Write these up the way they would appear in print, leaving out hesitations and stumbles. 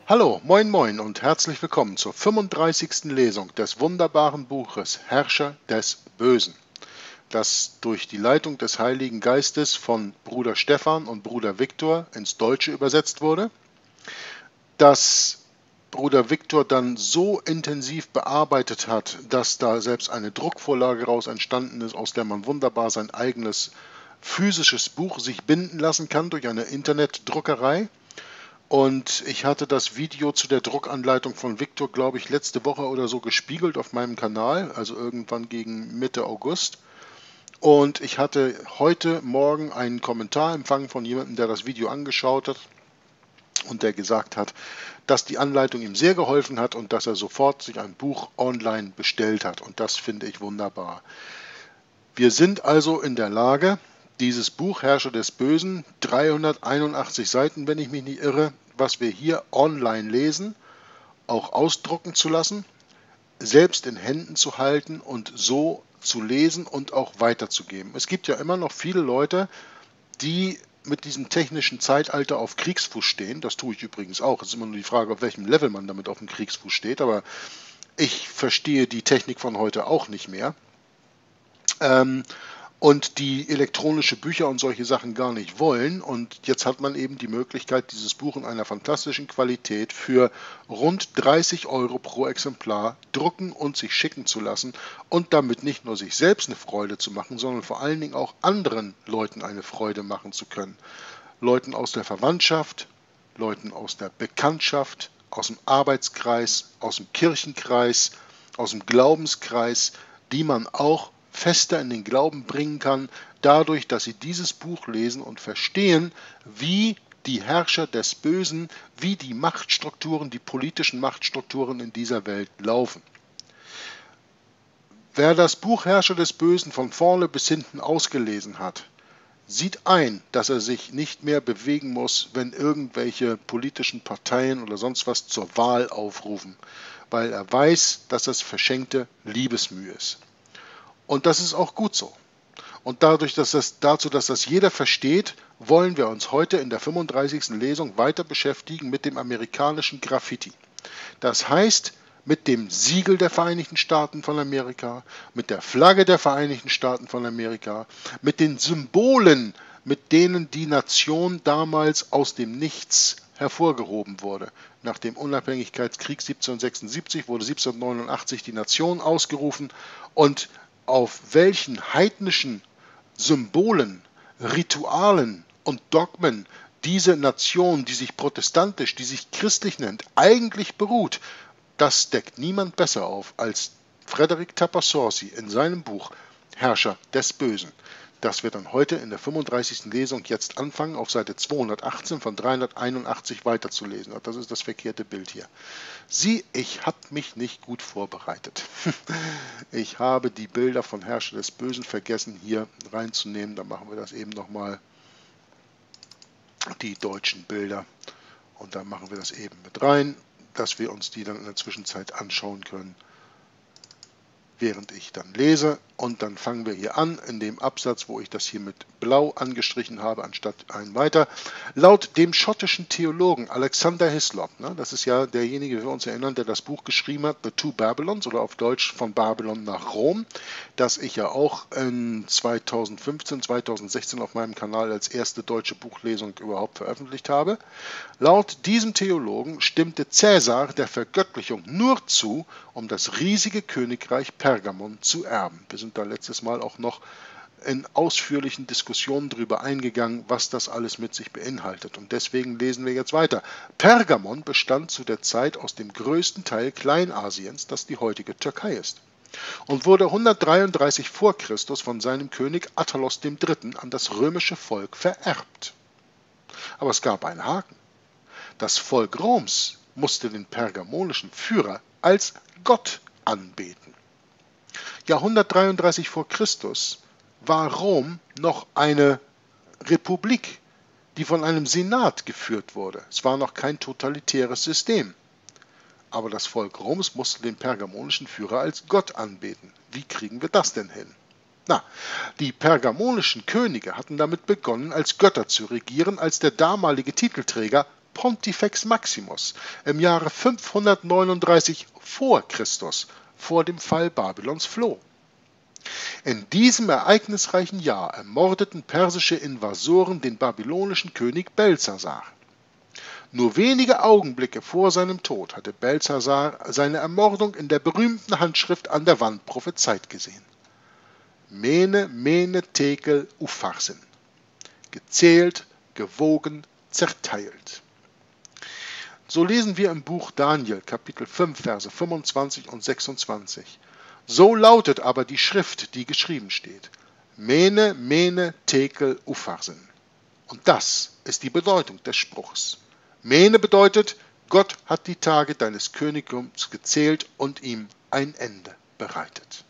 Hallo, moin moin und herzlich willkommen zur 35. Lesung des wunderbaren Buches Herrscher des Bösen, das durch die Leitung des Heiligen Geistes von Bruder Stefan und Bruder Viktor ins Deutsche übersetzt wurde, das Bruder Viktor dann so intensiv bearbeitet hat, dass da selbst eine Druckvorlage raus entstanden ist, aus der man wunderbar sein eigenes physisches Buch sich binden lassen kann durch eine Internetdruckerei. Und ich hatte das Video zu der Druckanleitung von Viktor, glaube ich, letzte Woche oder so gespiegelt auf meinem Kanal, also irgendwann gegen Mitte August. Und ich hatte heute Morgen einen Kommentar empfangen von jemandem, der das Video angeschaut hat und der gesagt hat, dass die Anleitung ihm sehr geholfen hat und dass er sofort sich ein Buch online bestellt hat. Und das finde ich wunderbar. Wir sind also in der Lage, dieses Buch Herrscher des Bösen, 381 Seiten, wenn ich mich nicht irre, was wir hier online lesen, auch ausdrucken zu lassen, selbst in Händen zu halten und so zu lesen und auch weiterzugeben. Es gibt ja immer noch viele Leute, die mit diesem technischen Zeitalter auf Kriegsfuß stehen. Das tue ich übrigens auch. Es ist immer nur die Frage, auf welchem Level man damit auf dem Kriegsfuß steht. Aber ich verstehe die Technik von heute auch nicht mehr. Und die elektronische Bücher und solche Sachen gar nicht wollen. Und jetzt hat man eben die Möglichkeit, dieses Buch in einer fantastischen Qualität für rund 30 Euro pro Exemplar drucken und sich schicken zu lassen und damit nicht nur sich selbst eine Freude zu machen, sondern vor allen Dingen auch anderen Leuten eine Freude machen zu können. Leuten aus der Verwandtschaft, Leuten aus der Bekanntschaft, aus dem Arbeitskreis, aus dem Kirchenkreis, aus dem Glaubenskreis, die man auch fester in den Glauben bringen kann, dadurch, dass sie dieses Buch lesen und verstehen, wie die Herrscher des Bösen, wie die Machtstrukturen, die politischen Machtstrukturen in dieser Welt laufen. Wer das Buch Herrscher des Bösen von vorne bis hinten ausgelesen hat, sieht ein, dass er sich nicht mehr bewegen muss, wenn irgendwelche politischen Parteien oder sonst was zur Wahl aufrufen, weil er weiß, dass das verschenkte Liebesmüh ist. Und das ist auch gut so. Und dadurch, dass das jeder versteht, wollen wir uns heute in der 35. Lesung weiter beschäftigen mit dem amerikanischen Graffiti. Das heißt, mit dem Siegel der Vereinigten Staaten von Amerika, mit der Flagge der Vereinigten Staaten von Amerika, mit den Symbolen, mit denen die Nation damals aus dem Nichts hervorgehoben wurde. Nach dem Unabhängigkeitskrieg 1776 wurde 1789 die Nation ausgerufen und auf welchen heidnischen Symbolen, Ritualen und Dogmen diese Nation, die sich protestantisch, die sich christlich nennt, eigentlich beruht, das deckt niemand besser auf als Frederick Tappert-Sorcy in seinem Buch Herrscher des Bösen, das wir dann heute in der 35. Lesung jetzt anfangen, auf Seite 218 von 381 weiterzulesen. Das ist das verkehrte Bild hier. Ich habe mich nicht gut vorbereitet. Ich habe die Bilder von Herrscher des Bösen vergessen hier reinzunehmen. Dann machen wir das eben nochmal, die deutschen Bilder. Und dann machen wir das eben mit rein, dass wir uns die dann in der Zwischenzeit anschauen können, während ich dann lese. Und dann fangen wir hier an, in dem Absatz, wo ich das hier mit blau angestrichen habe, anstatt ein weiter. Laut dem schottischen Theologen Alexander Hislop, das ist ja derjenige, wir uns erinnern, der das Buch geschrieben hat, The Two Babylons, oder auf Deutsch von Babylon nach Rom, das ich ja auch in 2015, 2016 auf meinem Kanal als erste deutsche Buchlesung überhaupt veröffentlicht habe. Laut diesem Theologen stimmte Cäsar der Vergöttlichung nur zu, um das riesige Königreich Pergamon zu erben. Wir sind da letztes Mal auch noch in ausführlichen Diskussionen darüber eingegangen, was das alles mit sich beinhaltet. Und deswegen lesen wir jetzt weiter. Pergamon bestand zu der Zeit aus dem größten Teil Kleinasiens, das die heutige Türkei ist, und wurde 133 vor Christus von seinem König Attalos III. An das römische Volk vererbt. Aber es gab einen Haken. Das Volk Roms musste den pergamonischen Führer als Gott anbeten. Ja, 133 vor Christus war Rom noch eine Republik, die von einem Senat geführt wurde. Es war noch kein totalitäres System. Aber das Volk Roms musste den pergamonischen Führer als Gott anbeten. Wie kriegen wir das denn hin? Die pergamonischen Könige hatten damit begonnen, als Götter zu regieren, als der damalige Titelträger Pontifex Maximus im Jahre 539 vor Christus vor dem Fall Babylons floh. In diesem ereignisreichen Jahr ermordeten persische Invasoren den babylonischen König Beltschazar. Nur wenige Augenblicke vor seinem Tod hatte Beltschazar seine Ermordung in der berühmten Handschrift an der Wand prophezeit gesehen. Mene, Mene, Tekel, Upharsin. Gezählt, gewogen, zerteilt. So lesen wir im Buch Daniel, Kapitel 5, Verse 25 und 26. So lautet aber die Schrift, die geschrieben steht. Mene, Mene, Tekel, Upharsin. Und das ist die Bedeutung des Spruchs. Mene bedeutet, Gott hat die Tage deines Königtums gezählt und ihm ein Ende bereitet.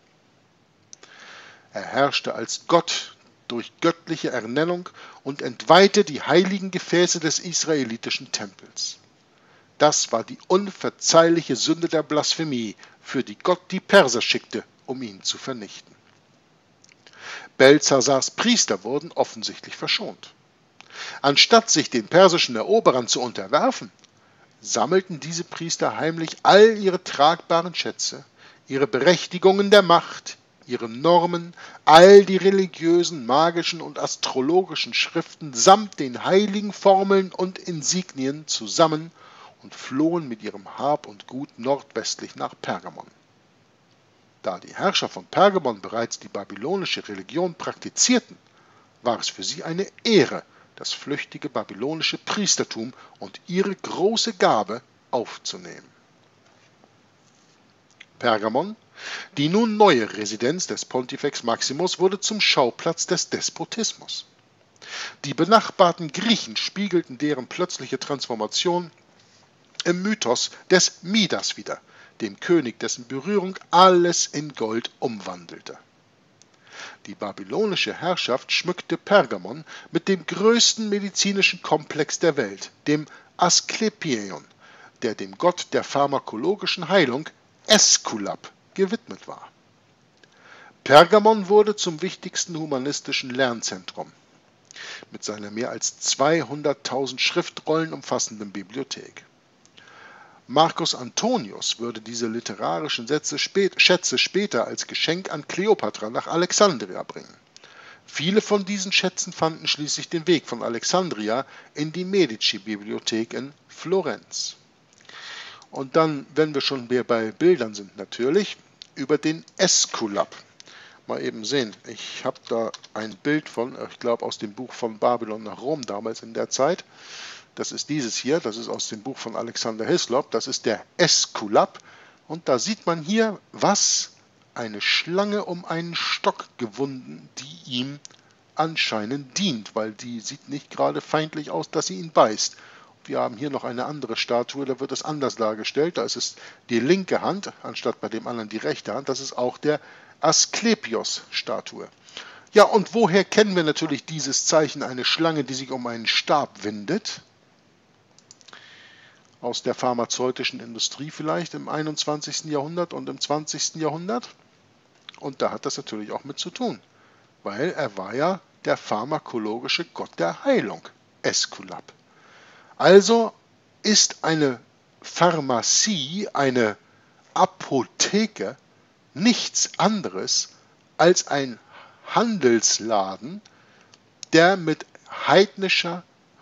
Er herrschte als Gott durch göttliche Ernennung und entweihte die heiligen Gefäße des israelitischen Tempels. Das war die unverzeihliche Sünde der Blasphemie, für die Gott die Perser schickte, um ihn zu vernichten. Beltschazars Priester wurden offensichtlich verschont. Anstatt sich den persischen Eroberern zu unterwerfen, sammelten diese Priester heimlich all ihre tragbaren Schätze, ihre Berechtigungen der Macht, ihre Normen, all die religiösen, magischen und astrologischen Schriften samt den heiligen Formeln und Insignien zusammen und flohen mit ihrem Hab und Gut nordwestlich nach Pergamon. Da die Herrscher von Pergamon bereits die babylonische Religion praktizierten, war es für sie eine Ehre, das flüchtige babylonische Priestertum und ihre große Gabe aufzunehmen. Pergamon, die nun neue Residenz des Pontifex Maximus, wurde zum Schauplatz des Despotismus. Die benachbarten Griechen spiegelten deren plötzliche Transformation im Mythos des Midas wider, dem König, dessen Berührung alles in Gold umwandelte. Die babylonische Herrschaft schmückte Pergamon mit dem größten medizinischen Komplex der Welt, dem Asklepieion, der dem Gott der pharmakologischen Heilung Äskulap gewidmet war. Pergamon wurde zum wichtigsten humanistischen Lernzentrum mit seiner mehr als 200.000 Schriftrollen umfassenden Bibliothek. Marcus Antonius würde diese literarischen Schätze später als Geschenk an Kleopatra nach Alexandria bringen. Viele von diesen Schätzen fanden schließlich den Weg von Alexandria in die Medici-Bibliothek in Florenz. Und dann, wenn wir schon bei Bildern sind natürlich, über den Äskulap. Mal eben sehen, ich habe da ein Bild von, ich glaube aus dem Buch von Babylon nach Rom damals in der Zeit. Das ist dieses hier, das ist aus dem Buch von Alexander Hislop, das ist der Äskulap. Und da sieht man hier, was eine Schlange um einen Stock gewunden, die ihm anscheinend dient, weil die sieht nicht gerade feindlich aus, dass sie ihn beißt. Wir haben hier noch eine andere Statue, da wird es anders dargestellt, da ist es die linke Hand, anstatt bei dem anderen die rechte Hand, das ist auch der Asklepios-Statue. Ja, und woher kennen wir natürlich dieses Zeichen, eine Schlange, die sich um einen Stab windet? Aus der pharmazeutischen Industrie vielleicht im 21. Jahrhundert und im 20. Jahrhundert. Und da hat das natürlich auch mit zu tun, weil er war ja der pharmakologische Gott der Heilung, Äskulap. Also ist eine Pharmazie, eine Apotheke, nichts anderes als ein Handelsladen, der mit heidnischer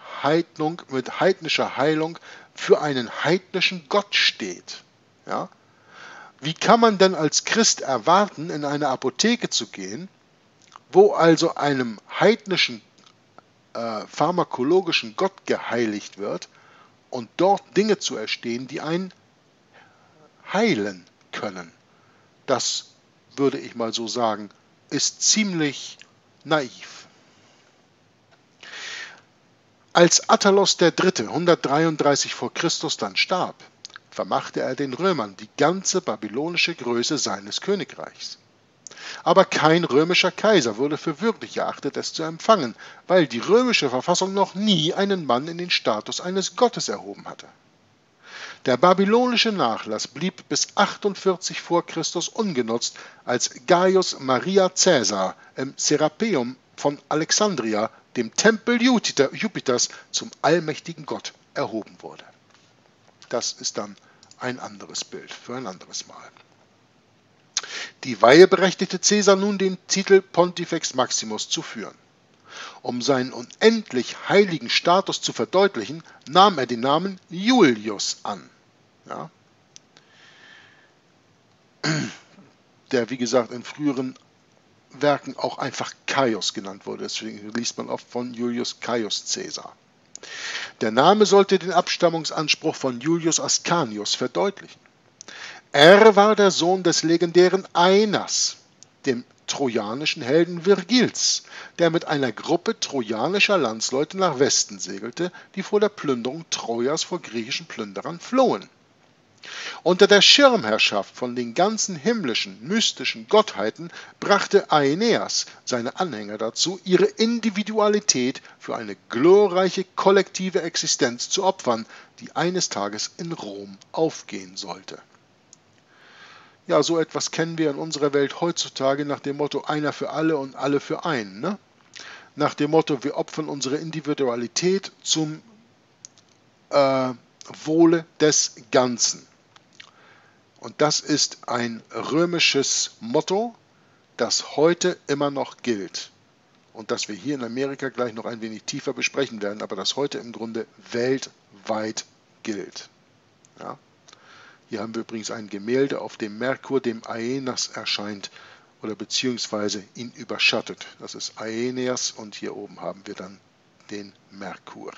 Heilung für einen heidnischen Gott steht. Ja? Wie kann man denn als Christ erwarten, in eine Apotheke zu gehen, wo also einem heidnischen pharmakologischen Gott geheiligt wird und dort Dinge zu erstehen, die einen heilen können? Das, würde ich mal so sagen, ist ziemlich naiv. Als Attalos III. 133 vor Christus dann starb, vermachte er den Römern die ganze babylonische Größe seines Königreichs. Aber kein römischer Kaiser wurde für würdig erachtet, es zu empfangen, weil die römische Verfassung noch nie einen Mann in den Status eines Gottes erhoben hatte. Der babylonische Nachlass blieb bis 48 vor Christus ungenutzt, als Gaius Maria Caesar im Serapeum von Alexandria dem Tempel Jupiters zum allmächtigen Gott erhoben wurde. Das ist dann ein anderes Bild für ein anderes Mal. Die Weihe berechtigte Caesar nun, den Titel Pontifex Maximus zu führen. Um seinen unendlich heiligen Status zu verdeutlichen, nahm er den Namen Julius an. Ja? Der, wie gesagt, in früheren Werken auch einfach Caius genannt wurde. Deswegen liest man oft von Julius Caius Caesar. Der Name sollte den Abstammungsanspruch von Julius Ascanius verdeutlichen. Er war der Sohn des legendären Aeneas, dem trojanischen Helden Virgils, der mit einer Gruppe trojanischer Landsleute nach Westen segelte, die vor der Plünderung Trojas vor griechischen Plünderern flohen. Unter der Schirmherrschaft von den ganzen himmlischen, mystischen Gottheiten brachte Aeneas seine Anhänger dazu, ihre Individualität für eine glorreiche kollektive Existenz zu opfern, die eines Tages in Rom aufgehen sollte. Ja, so etwas kennen wir in unserer Welt heutzutage nach dem Motto einer für alle und alle für einen. Ne? Nach dem Motto, wir opfern unsere Individualität zum Wohle des Ganzen. Und das ist ein römisches Motto, das heute immer noch gilt. Und das wir hier in Amerika gleich noch ein wenig tiefer besprechen werden, aber das heute im Grunde weltweit gilt. Ja? Hier haben wir übrigens ein Gemälde, auf dem Merkur dem Aeneas erscheint oder beziehungsweise ihn überschattet. Das ist Aeneas und hier oben haben wir dann den Merkur.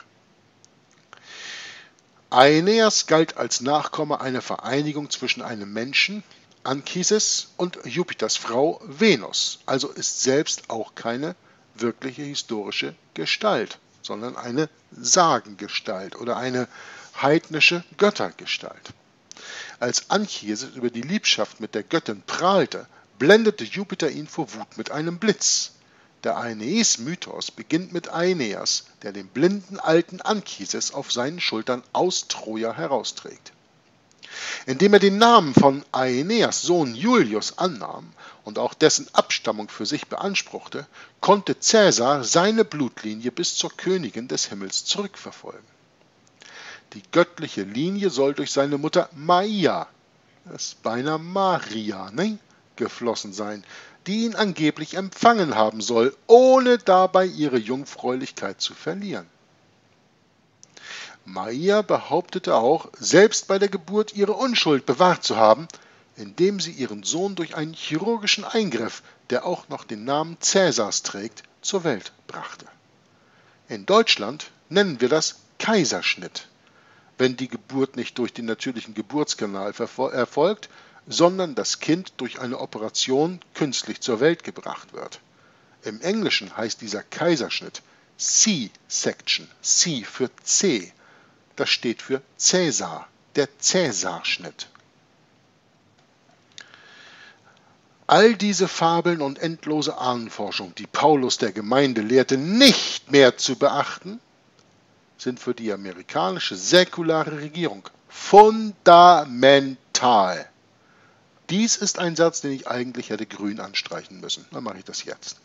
Aeneas galt als Nachkomme einer Vereinigung zwischen einem Menschen, Anchises, und Jupiters Frau Venus, also ist selbst auch keine wirkliche historische Gestalt, sondern eine Sagengestalt oder eine heidnische Göttergestalt. Als Anchises über die Liebschaft mit der Göttin prahlte, blendete Jupiter ihn vor Wut mit einem Blitz. Der Aeneis-Mythos beginnt mit Aeneas, der den blinden alten Anchises auf seinen Schultern aus Troja herausträgt. Indem er den Namen von Aeneas Sohn Julius annahm und auch dessen Abstammung für sich beanspruchte, konnte Caesar seine Blutlinie bis zur Königin des Himmels zurückverfolgen. Die göttliche Linie soll durch seine Mutter Maia, das ist beinahe Maria, ne, geflossen sein, die ihn angeblich empfangen haben soll, ohne dabei ihre Jungfräulichkeit zu verlieren. Maia behauptete auch, selbst bei der Geburt ihre Unschuld bewahrt zu haben, indem sie ihren Sohn durch einen chirurgischen Eingriff, der auch noch den Namen Cäsars trägt, zur Welt brachte. In Deutschland nennen wir das Kaiserschnitt, wenn die Geburt nicht durch den natürlichen Geburtskanal erfolgt, sondern das Kind durch eine Operation künstlich zur Welt gebracht wird. Im Englischen heißt dieser Kaiserschnitt C-Section, C für C. Das steht für Cäsar, der Cäsarschnitt. All diese Fabeln und endlose Ahnenforschung, die Paulus der Gemeinde lehrte, nicht mehr zu beachten, sind für die amerikanische säkulare Regierung fundamental. Dies ist ein Satz, den ich eigentlich hätte grün anstreichen müssen. Dann mache ich das jetzt.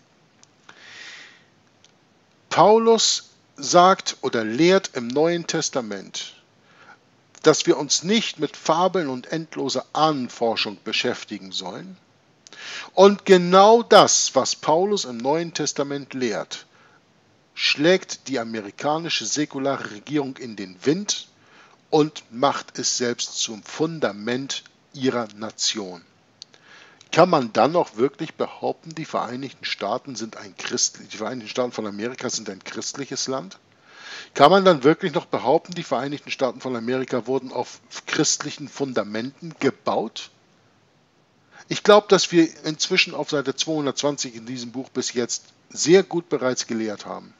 Paulus sagt oder lehrt im Neuen Testament, dass wir uns nicht mit Fabeln und endloser Ahnenforschung beschäftigen sollen. Und genau das, was Paulus im Neuen Testament lehrt, schlägt die amerikanische säkulare Regierung in den Wind und macht es selbst zum Fundament ihrer Nation. Kann man dann noch wirklich behaupten, die Vereinigten Staaten von Amerika sind ein christliches Land? Kann man dann wirklich noch behaupten, die Vereinigten Staaten von Amerika wurden auf christlichen Fundamenten gebaut? Ich glaube, dass wir inzwischen auf Seite 220 in diesem Buch bis jetzt sehr gut bereits gelernt haben,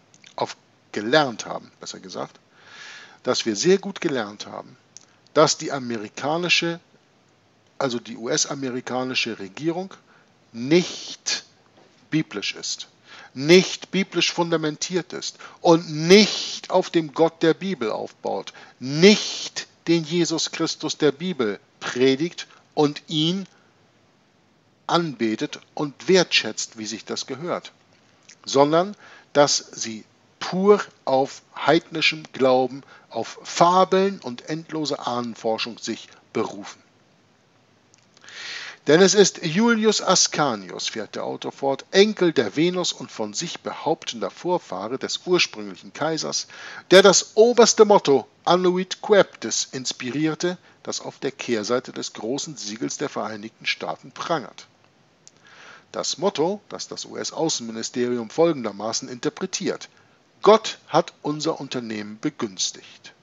dass wir sehr gut gelernt haben, dass die US-amerikanische Regierung nicht biblisch ist, nicht biblisch fundamentiert ist und nicht auf dem Gott der Bibel aufbaut, nicht den Jesus Christus der Bibel predigt und ihn anbetet und wertschätzt, wie sich das gehört, sondern dass sie pur auf heidnischem Glauben, auf Fabeln und endlose Ahnenforschung sich berufen. Denn es ist Julius Ascanius, fährt der Autor fort, Enkel der Venus und von sich behauptender Vorfahre des ursprünglichen Kaisers, der das oberste Motto Annuit Coeptis inspirierte, das auf der Kehrseite des großen Siegels der Vereinigten Staaten prangert. Das Motto, das das US-Außenministerium folgendermaßen interpretiert: Gott hat unser Unternehmen begünstigt.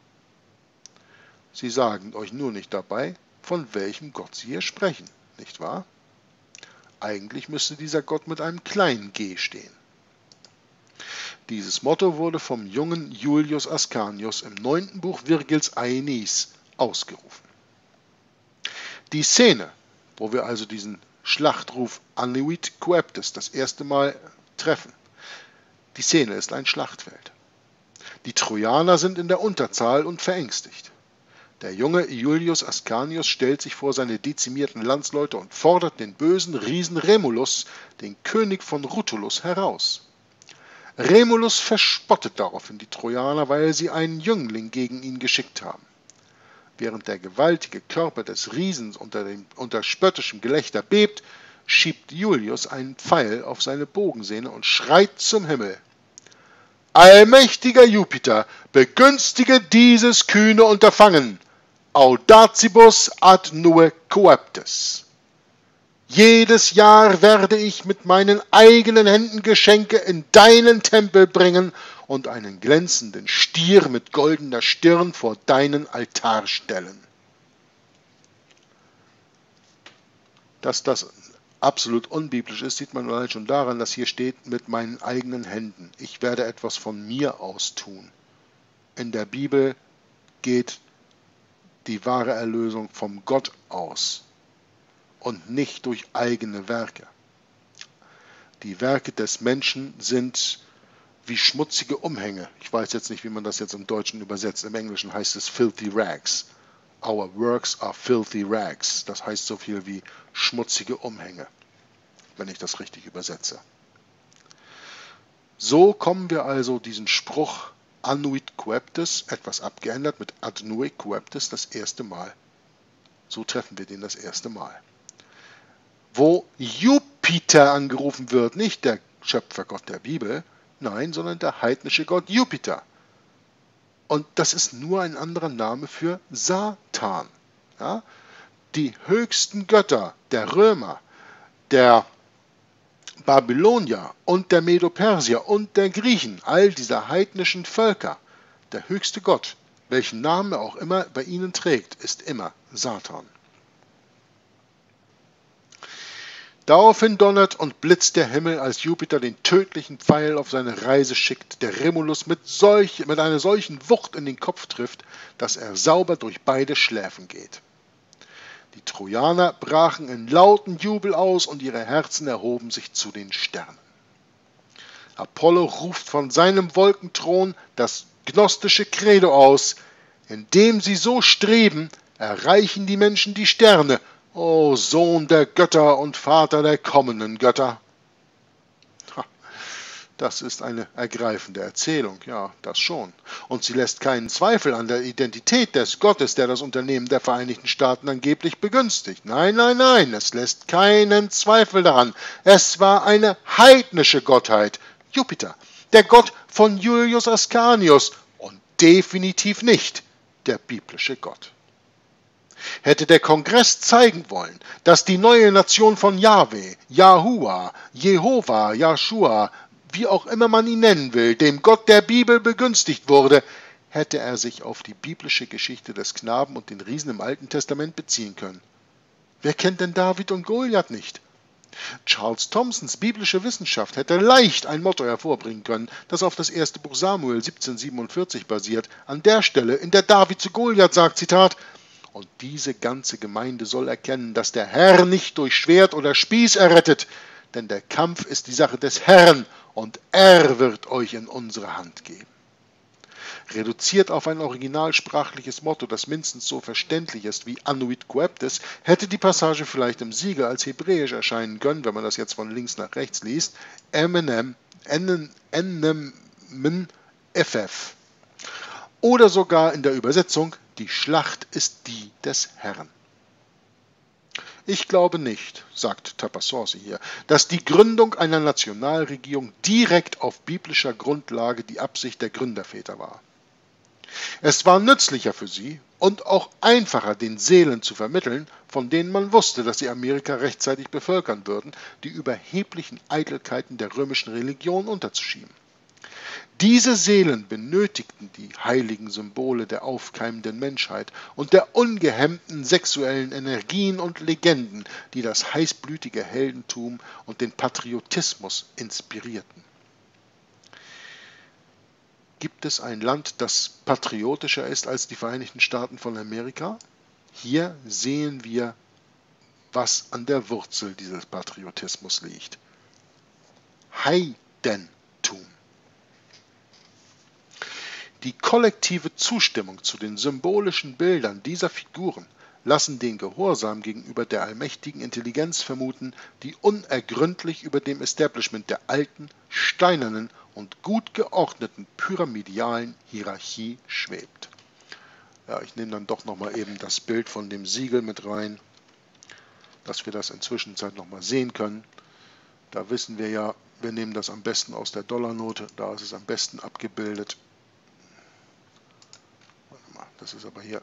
Sie sagen euch nur nicht dabei, von welchem Gott Sie hier sprechen, nicht wahr? Eigentlich müsste dieser Gott mit einem kleinen g stehen. Dieses Motto wurde vom jungen Julius Ascanius im 9. Buch Virgils Aeneis ausgerufen. Die Szene, wo wir also diesen Schlachtruf Annuit Coeptis das erste Mal treffen, die Szene ist ein Schlachtfeld. Die Trojaner sind in der Unterzahl und verängstigt. Der junge Julius Ascanius stellt sich vor seine dezimierten Landsleute und fordert den bösen Riesen Remulus, den König von Rutulus, heraus. Remulus verspottet daraufhin die Trojaner, weil sie einen Jüngling gegen ihn geschickt haben. Während der gewaltige Körper des Riesen unter spöttischem Gelächter bebt, schiebt Julius einen Pfeil auf seine Bogensehne und schreit zum Himmel: Allmächtiger Jupiter, begünstige dieses kühne Unterfangen! Audacibus ad nue coeptis. Jedes Jahr werde ich mit meinen eigenen Händen Geschenke in deinen Tempel bringen und einen glänzenden Stier mit goldener Stirn vor deinen Altar stellen. Dass das absolut unbiblisch ist, sieht man allein schon daran, dass hier steht, mit meinen eigenen Händen. Ich werde etwas von mir aus tun. In der Bibel geht die wahre Erlösung vom Gott aus und nicht durch eigene Werke. Die Werke des Menschen sind wie schmutzige Umhänge. Ich weiß jetzt nicht, wie man das jetzt im Deutschen übersetzt. Im Englischen heißt es filthy rags. Our works are filthy rags. Das heißt so viel wie schmutzige Umhänge, wenn ich das richtig übersetze. So kommen wir also diesen Spruch Annuit Coeptis, etwas abgeändert mit Ad nue Coeptis, das erste Mal. So treffen wir den das erste Mal. Wo Jupiter angerufen wird, nicht der Schöpfergott der Bibel, nein, sondern der heidnische Gott Jupiter. Und das ist nur ein anderer Name für Satan. Ja? Die höchsten Götter der Römer, der Babylonier und der Medo-Persier und der Griechen, all dieser heidnischen Völker, der höchste Gott, welchen Namen er auch immer bei ihnen trägt, ist immer Satan. Daraufhin donnert und blitzt der Himmel, als Jupiter den tödlichen Pfeil auf seine Reise schickt, der Remulus mit einer solchen Wucht in den Kopf trifft, dass er sauber durch beide Schläfen geht. Die Trojaner brachen in lauten Jubel aus und ihre Herzen erhoben sich zu den Sternen. Apollo ruft von seinem Wolkenthron das gnostische Credo aus: Indem sie so streben, erreichen die Menschen die Sterne, o Sohn der Götter und Vater der kommenden Götter. Das ist eine ergreifende Erzählung, ja, das schon. Und sie lässt keinen Zweifel an der Identität des Gottes, der das Unternehmen der Vereinigten Staaten angeblich begünstigt. Nein, nein, nein, es lässt keinen Zweifel daran. Es war eine heidnische Gottheit, Jupiter, der Gott von Julius Ascanius und definitiv nicht der biblische Gott. Hätte der Kongress zeigen wollen, dass die neue Nation von Jahwe, Jahua, Jehova, Joshua, wie auch immer man ihn nennen will, dem Gott der Bibel begünstigt wurde, hätte er sich auf die biblische Geschichte des Knaben und den Riesen im Alten Testament beziehen können. Wer kennt denn David und Goliath nicht? Charles Thomsons biblische Wissenschaft hätte leicht ein Motto hervorbringen können, das auf das erste Buch Samuel 1747 basiert. An der Stelle, in der David zu Goliath sagt, Zitat: Und diese ganze Gemeinde soll erkennen, dass der Herr nicht durch Schwert oder Spieß errettet, denn der Kampf ist die Sache des Herrn, und er wird euch in unsere Hand geben. Reduziert auf ein originalsprachliches Motto, das mindestens so verständlich ist wie Annuit Coeptis, hätte die Passage vielleicht im Sieger als hebräisch erscheinen können, wenn man das jetzt von links nach rechts liest: Eminem, Ennem, FF. Oder sogar in der Übersetzung, die Schlacht ist die des Herrn. Ich glaube nicht, sagt Tapasorsi hier, dass die Gründung einer Nationalregierung direkt auf biblischer Grundlage die Absicht der Gründerväter war. Es war nützlicher für sie und auch einfacher, den Seelen zu vermitteln, von denen man wusste, dass sie Amerika rechtzeitig bevölkern würden, die überheblichen Eitelkeiten der römischen Religion unterzuschieben. Diese Seelen benötigten die heiligen Symbole der aufkeimenden Menschheit und der ungehemmten sexuellen Energien und Legenden, die das heißblütige Heldentum und den Patriotismus inspirierten. Gibt es ein Land, das patriotischer ist als die Vereinigten Staaten von Amerika? Hier sehen wir, was an der Wurzel dieses Patriotismus liegt. Heidentum. Die kollektive Zustimmung zu den symbolischen Bildern dieser Figuren lassen den Gehorsam gegenüber der allmächtigen Intelligenz vermuten, die unergründlich über dem Establishment der alten, steinernen und gut geordneten pyramidalen Hierarchie schwebt. Ja, ich nehme dann doch nochmal eben das Bild von dem Siegel mit rein, dass wir das in Zwischenzeit nochmal sehen können. Da wissen wir ja, wir nehmen das am besten aus der Dollarnote, da ist es am besten abgebildet. Das ist aber hier.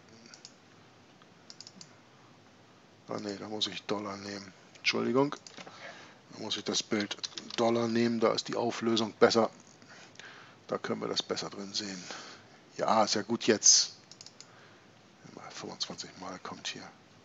Ah ne, da muss ich Dollar nehmen. Entschuldigung. Da muss ich das Bild Dollar nehmen, da ist die Auflösung besser. Da können wir das besser drin sehen. Ja, ist ja gut jetzt. 25 Mal kommt hier.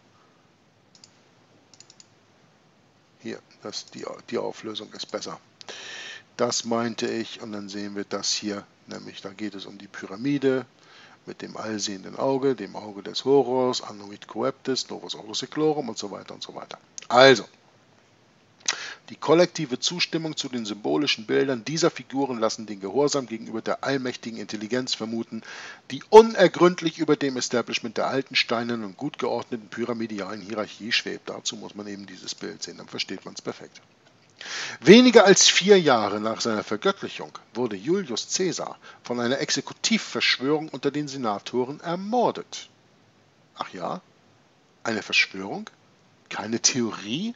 Hier, die Auflösung ist besser. Das meinte ich und dann sehen wir das hier, nämlich da geht es um die Pyramide mit dem allsehenden Auge, dem Auge des Horus, Annuit Coeptis, Novus Ordo Seclorum und so weiter und so weiter. Also, die kollektive Zustimmung zu den symbolischen Bildern dieser Figuren lassen den Gehorsam gegenüber der allmächtigen Intelligenz vermuten, die unergründlich über dem Establishment der alten, steinernen und gut geordneten pyramidalen Hierarchie schwebt. Dazu muss man eben dieses Bild sehen, dann versteht man es perfekt. Weniger als 4 Jahre nach seiner Vergöttlichung wurde Julius Caesar von einer Exekutivverschwörung unter den Senatoren ermordet. Ach ja? Eine Verschwörung? Keine Theorie?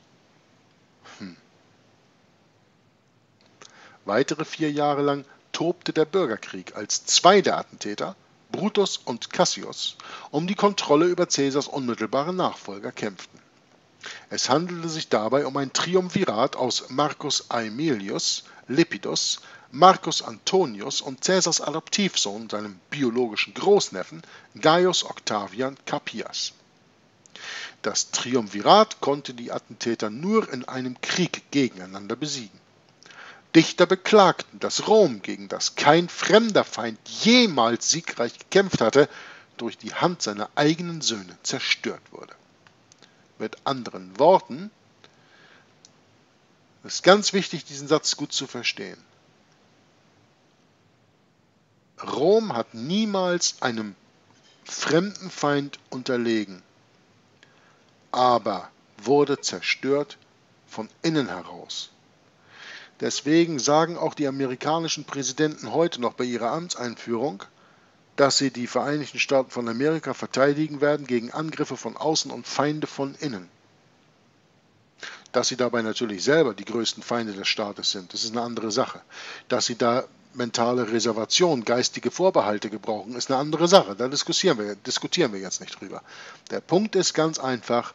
Weitere 4 Jahre lang tobte der Bürgerkrieg, als 2 der Attentäter, Brutus und Cassius, um die Kontrolle über Caesars unmittelbare Nachfolger kämpften. Es handelte sich dabei um ein Triumvirat aus Marcus Aemilius Lepidus, Marcus Antonius und Caesars Adoptivsohn, seinem biologischen Großneffen Gaius Octavian Capias. Das Triumvirat konnte die Attentäter nur in einem Krieg gegeneinander besiegen. Dichter beklagten, dass Rom, gegen das kein fremder Feind jemals siegreich gekämpft hatte, durch die Hand seiner eigenen Söhne zerstört wurde. Mit anderen Worten, es ist ganz wichtig, diesen Satz gut zu verstehen. Rom hat niemals einem fremden Feind unterlegen, aber wurde zerstört von innen heraus. Deswegen sagen auch die amerikanischen Präsidenten heute noch bei ihrer Amtseinführung, dass sie die Vereinigten Staaten von Amerika verteidigen werden gegen Angriffe von außen und Feinde von innen. Dass sie dabei natürlich selber die größten Feinde des Staates sind, das ist eine andere Sache. Dass sie da mentale Reservation, geistige Vorbehalte gebrauchen, ist eine andere Sache. Da diskutieren wir jetzt nicht drüber. Der Punkt ist ganz einfach,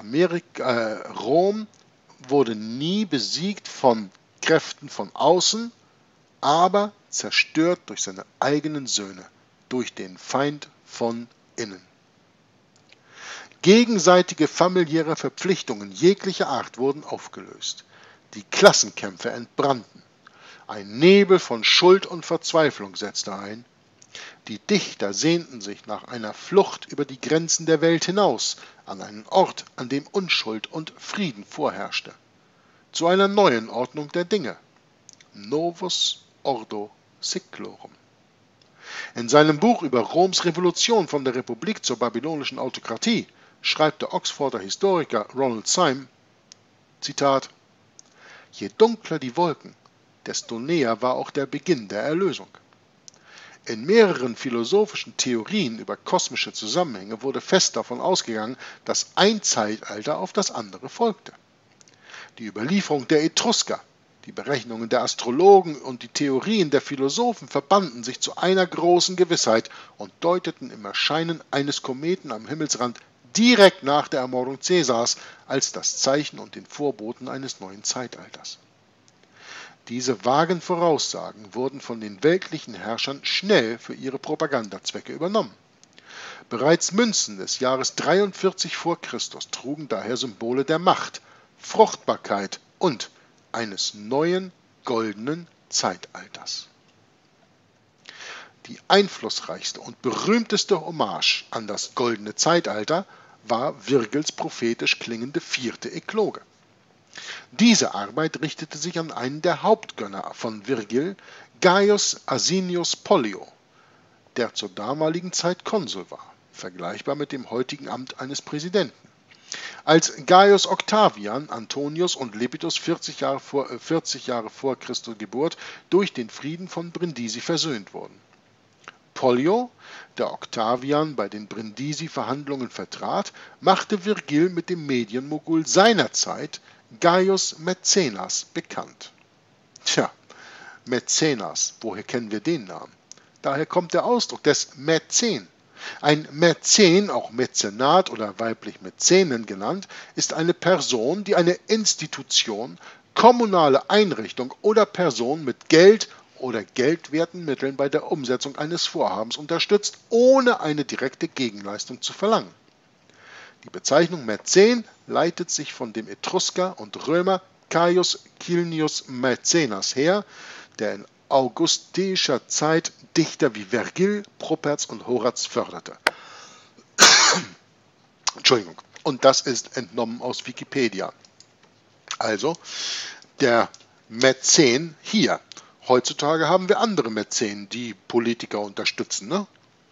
Rom wurde nie besiegt von Kräften von außen, aber zerstört durch seine eigenen Söhne, durch den Feind von innen. Gegenseitige familiäre Verpflichtungen jeglicher Art wurden aufgelöst. Die Klassenkämpfe entbrannten. Ein Nebel von Schuld und Verzweiflung setzte ein. Die Dichter sehnten sich nach einer Flucht über die Grenzen der Welt hinaus, an einen Ort, an dem Unschuld und Frieden vorherrschte. Zu einer neuen Ordnung der Dinge. Novus Ordo Seclorum. In seinem Buch über Roms Revolution von der Republik zur babylonischen Autokratie schreibt der Oxforder Historiker Ronald Syme, Zitat, Je dunkler die Wolken, desto näher war auch der Beginn der Erlösung. In mehreren philosophischen Theorien über kosmische Zusammenhänge wurde fest davon ausgegangen, dass ein Zeitalter auf das andere folgte. Die Überlieferung der Etrusker, die Berechnungen der Astrologen und die Theorien der Philosophen verbanden sich zu einer großen Gewissheit und deuteten im Erscheinen eines Kometen am Himmelsrand direkt nach der Ermordung Cäsars als das Zeichen und den Vorboten eines neuen Zeitalters. Diese vagen Voraussagen wurden von den weltlichen Herrschern schnell für ihre Propagandazwecke übernommen. Bereits Münzen des Jahres 43 vor Christus trugen daher Symbole der Macht, Fruchtbarkeit und eines neuen goldenen Zeitalters. Die einflussreichste und berühmteste Hommage an das goldene Zeitalter war Virgils prophetisch klingende 4. Ekloge. Diese Arbeit richtete sich an einen der Hauptgönner von Virgil, Gaius Asinius Pollio, der zur damaligen Zeit Konsul war, vergleichbar mit dem heutigen Amt eines Präsidenten. Als Gaius Octavian, Antonius und Lepidus 40 Jahre vor Christi Geburt durch den Frieden von Brindisi versöhnt wurden. Pollio, der Octavian bei den Brindisi-Verhandlungen vertrat, machte Virgil mit dem Medienmogul seiner Zeit, Gaius Mäzenas, bekannt. Tja, Mäzenas, woher kennen wir den Namen? Daher kommt der Ausdruck des Mäzen. Ein Mäzen, auch Mäzenat oder weiblich Mäzenen genannt, ist eine Person, die eine Institution, kommunale Einrichtung oder Person mit Geld oder geldwerten Mitteln bei der Umsetzung eines Vorhabens unterstützt, ohne eine direkte Gegenleistung zu verlangen. Die Bezeichnung Mäzen leitet sich von dem Etrusker und Römer Caius Cilnius Mäzenas her, der in augustischer Zeit Dichter wie Vergil, Properz und Horaz förderte. Entschuldigung. Und das ist entnommen aus Wikipedia. Also, der Mäzen hier. Heutzutage haben wir andere Mäzenen, die Politiker unterstützen, ne?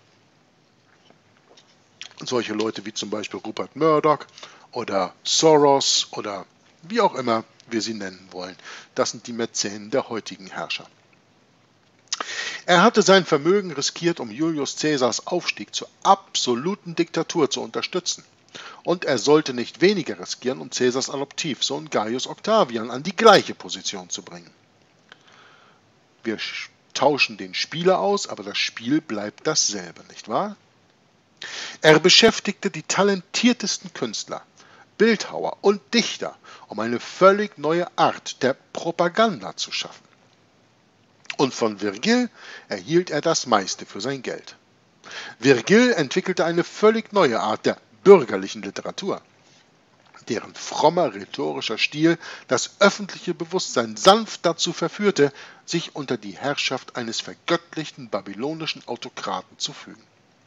Solche Leute wie zum Beispiel Rupert Murdoch oder Soros oder wie auch immer wir sie nennen wollen. Das sind die Mäzenen der heutigen Herrscher. Er hatte sein Vermögen riskiert, um Julius Caesars Aufstieg zur absoluten Diktatur zu unterstützen. Und er sollte nicht weniger riskieren, um Caesars Adoptivsohn Gaius Octavian an die gleiche Position zu bringen. Wir tauschen den Spieler aus, aber das Spiel bleibt dasselbe, nicht wahr? Er beschäftigte die talentiertesten Künstler, Bildhauer und Dichter, um eine völlig neue Art der Propaganda zu schaffen. Und von Virgil erhielt er das meiste für sein Geld. Virgil entwickelte eine völlig neue Art der bürgerlichen Literatur, deren frommer rhetorischer Stil das öffentliche Bewusstsein sanft dazu verführte, sich unter die Herrschaft eines vergöttlichten babylonischen Autokraten zu fügen.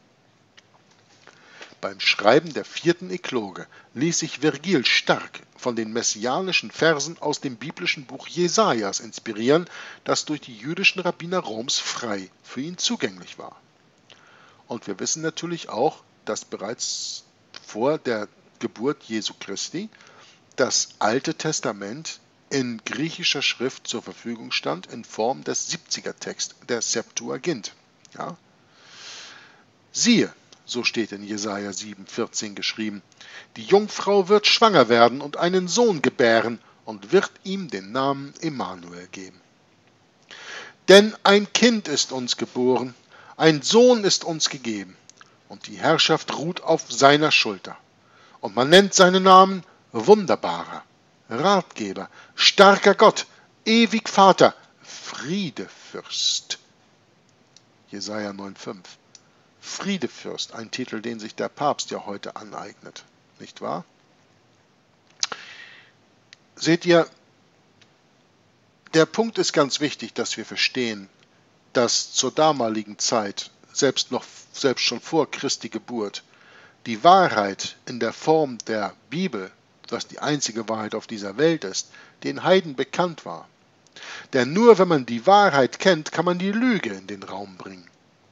Beim Schreiben der 4. Ekloge ließ sich Virgil stark von den messianischen Versen aus dem biblischen Buch Jesajas inspirieren, das durch die jüdischen Rabbiner Roms frei für ihn zugänglich war. Und wir wissen natürlich auch, dass bereits vor der Geburt Jesu Christi das Alte Testament in griechischer Schrift zur Verfügung stand, in Form des 70er-Text, der Septuagint. Ja? Siehe, so steht in Jesaja 7,14 geschrieben, die Jungfrau wird schwanger werden und einen Sohn gebären und wird ihm den Namen Emmanuel geben. Denn ein Kind ist uns geboren, ein Sohn ist uns gegeben, und die Herrschaft ruht auf seiner Schulter. Und man nennt seinen Namen Wunderbarer, Ratgeber, starker Gott, ewig Vater, Friedefürst. Jesaja 9,5. Friedefürst, ein Titel, den sich der Papst ja heute aneignet, nicht wahr? Seht ihr, der Punkt ist ganz wichtig, dass wir verstehen, dass zur damaligen Zeit, selbst schon vor Christi Geburt, die Wahrheit in der Form der Bibel, was die einzige Wahrheit auf dieser Welt ist, den Heiden bekannt war. Denn nur wenn man die Wahrheit kennt, kann man die Lüge in den Raum bringen.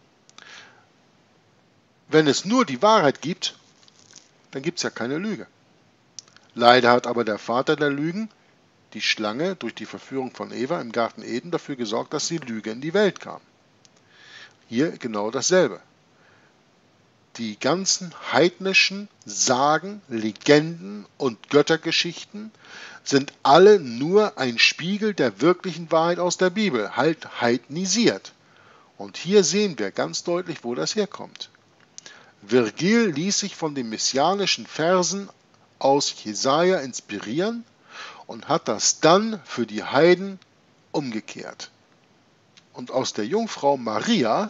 Wenn es nur die Wahrheit gibt, dann gibt es ja keine Lüge. Leider hat aber der Vater der Lügen, die Schlange, durch die Verführung von Eva im Garten Eden dafür gesorgt, dass die Lüge in die Welt kam. hier genau dasselbe. Die ganzen heidnischen Sagen, Legenden und Göttergeschichten sind alle nur ein Spiegel der wirklichen Wahrheit aus der Bibel, halt heidnisiert. Und hier sehen wir ganz deutlich, wo das herkommt. Virgil ließ sich von den messianischen Versen aus Jesaja inspirieren und hat das dann für die Heiden umgekehrt. Und aus der Jungfrau Maria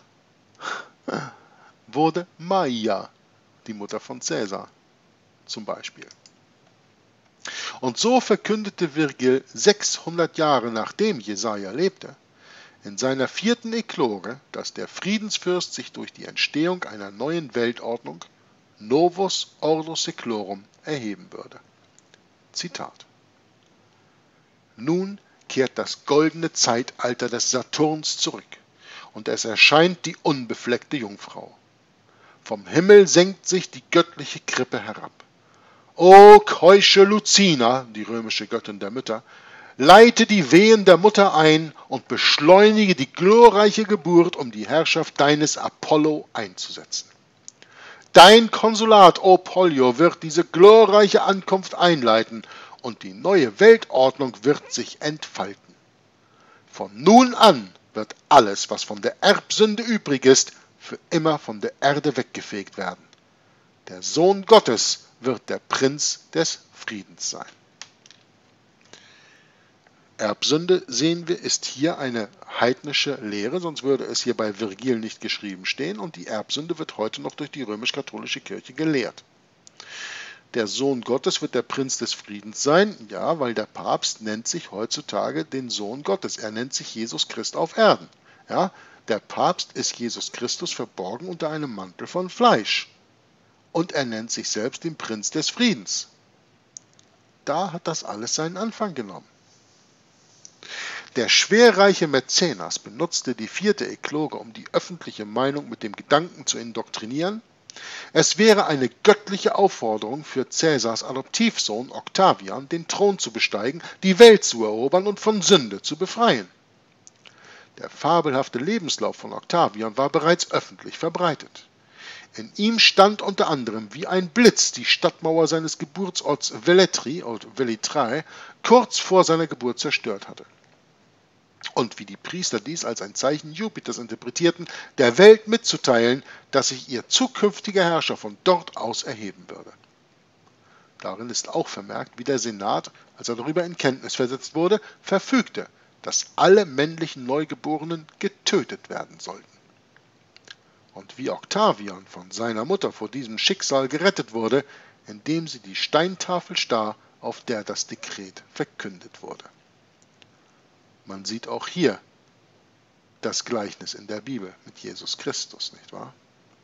wurde Maia, die Mutter von Cäsar, zum Beispiel. Und so verkündete Virgil 600 Jahre nachdem Jesaja lebte, in seiner 4. Eklore, dass der Friedensfürst sich durch die Entstehung einer neuen Weltordnung, Novus Ordo Seclorum, erheben würde. Zitat: Nun kehrt das goldene Zeitalter des Saturns zurück, und es erscheint die unbefleckte Jungfrau. Vom Himmel senkt sich die göttliche Krippe herab. O keusche Lucina, die römische Göttin der Mütter, leite die Wehen der Mutter ein und beschleunige die glorreiche Geburt, um die Herrschaft deines Apollo einzusetzen. Dein Konsulat, O Pollio, wird diese glorreiche Ankunft einleiten und die neue Weltordnung wird sich entfalten. Von nun an wird alles, was von der Erbsünde übrig ist, für immer von der Erde weggefegt werden. Der Sohn Gottes wird der Prinz des Friedens sein. Erbsünde, sehen wir, ist hier eine heidnische Lehre, sonst würde es hier bei Virgil nicht geschrieben stehen, und die Erbsünde wird heute noch durch die römisch-katholische Kirche gelehrt. Der Sohn Gottes wird der Prinz des Friedens sein, ja, weil der Papst nennt sich heutzutage den Sohn Gottes. Er nennt sich Jesus Christ auf Erden. Ja, der Papst ist Jesus Christus verborgen unter einem Mantel von Fleisch. Und er nennt sich selbst den Prinz des Friedens. Da hat das alles seinen Anfang genommen. Der schwerreiche Mäzenas benutzte die 4. Eklore, um die öffentliche Meinung mit dem Gedanken zu indoktrinieren, es wäre eine göttliche Aufforderung für Cäsars Adoptivsohn Octavian, den Thron zu besteigen, die Welt zu erobern und von Sünde zu befreien. Der fabelhafte Lebenslauf von Octavian war bereits öffentlich verbreitet. In ihm stand unter anderem, wie ein Blitz die Stadtmauer seines Geburtsorts Velletri oder Velitrae kurz vor seiner Geburt zerstört hatte. Und wie die Priester dies als ein Zeichen Jupiters interpretierten, der Welt mitzuteilen, dass sich ihr zukünftiger Herrscher von dort aus erheben würde. Darin ist auch vermerkt, wie der Senat, als er darüber in Kenntnis versetzt wurde, verfügte, dass alle männlichen Neugeborenen getötet werden sollten. Und wie Octavian von seiner Mutter vor diesem Schicksal gerettet wurde, indem sie die Steintafel starr, auf der das Dekret verkündet wurde. Man sieht auch hier das Gleichnis in der Bibel mit Jesus Christus, nicht wahr?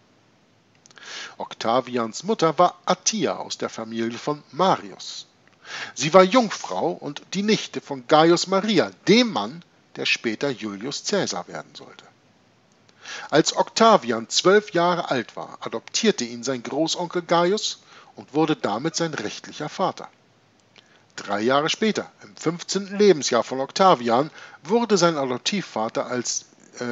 Octavians Mutter war Attia aus der Familie von Marius. Sie war Jungfrau und die Nichte von Gaius Maria, dem Mann, der später Julius Caesar werden sollte. Als Octavian 12 Jahre alt war, adoptierte ihn sein Großonkel Gaius und wurde damit sein rechtlicher Vater. 3 Jahre später, im 15. Lebensjahr von Octavian, wurde sein Adoptivvater als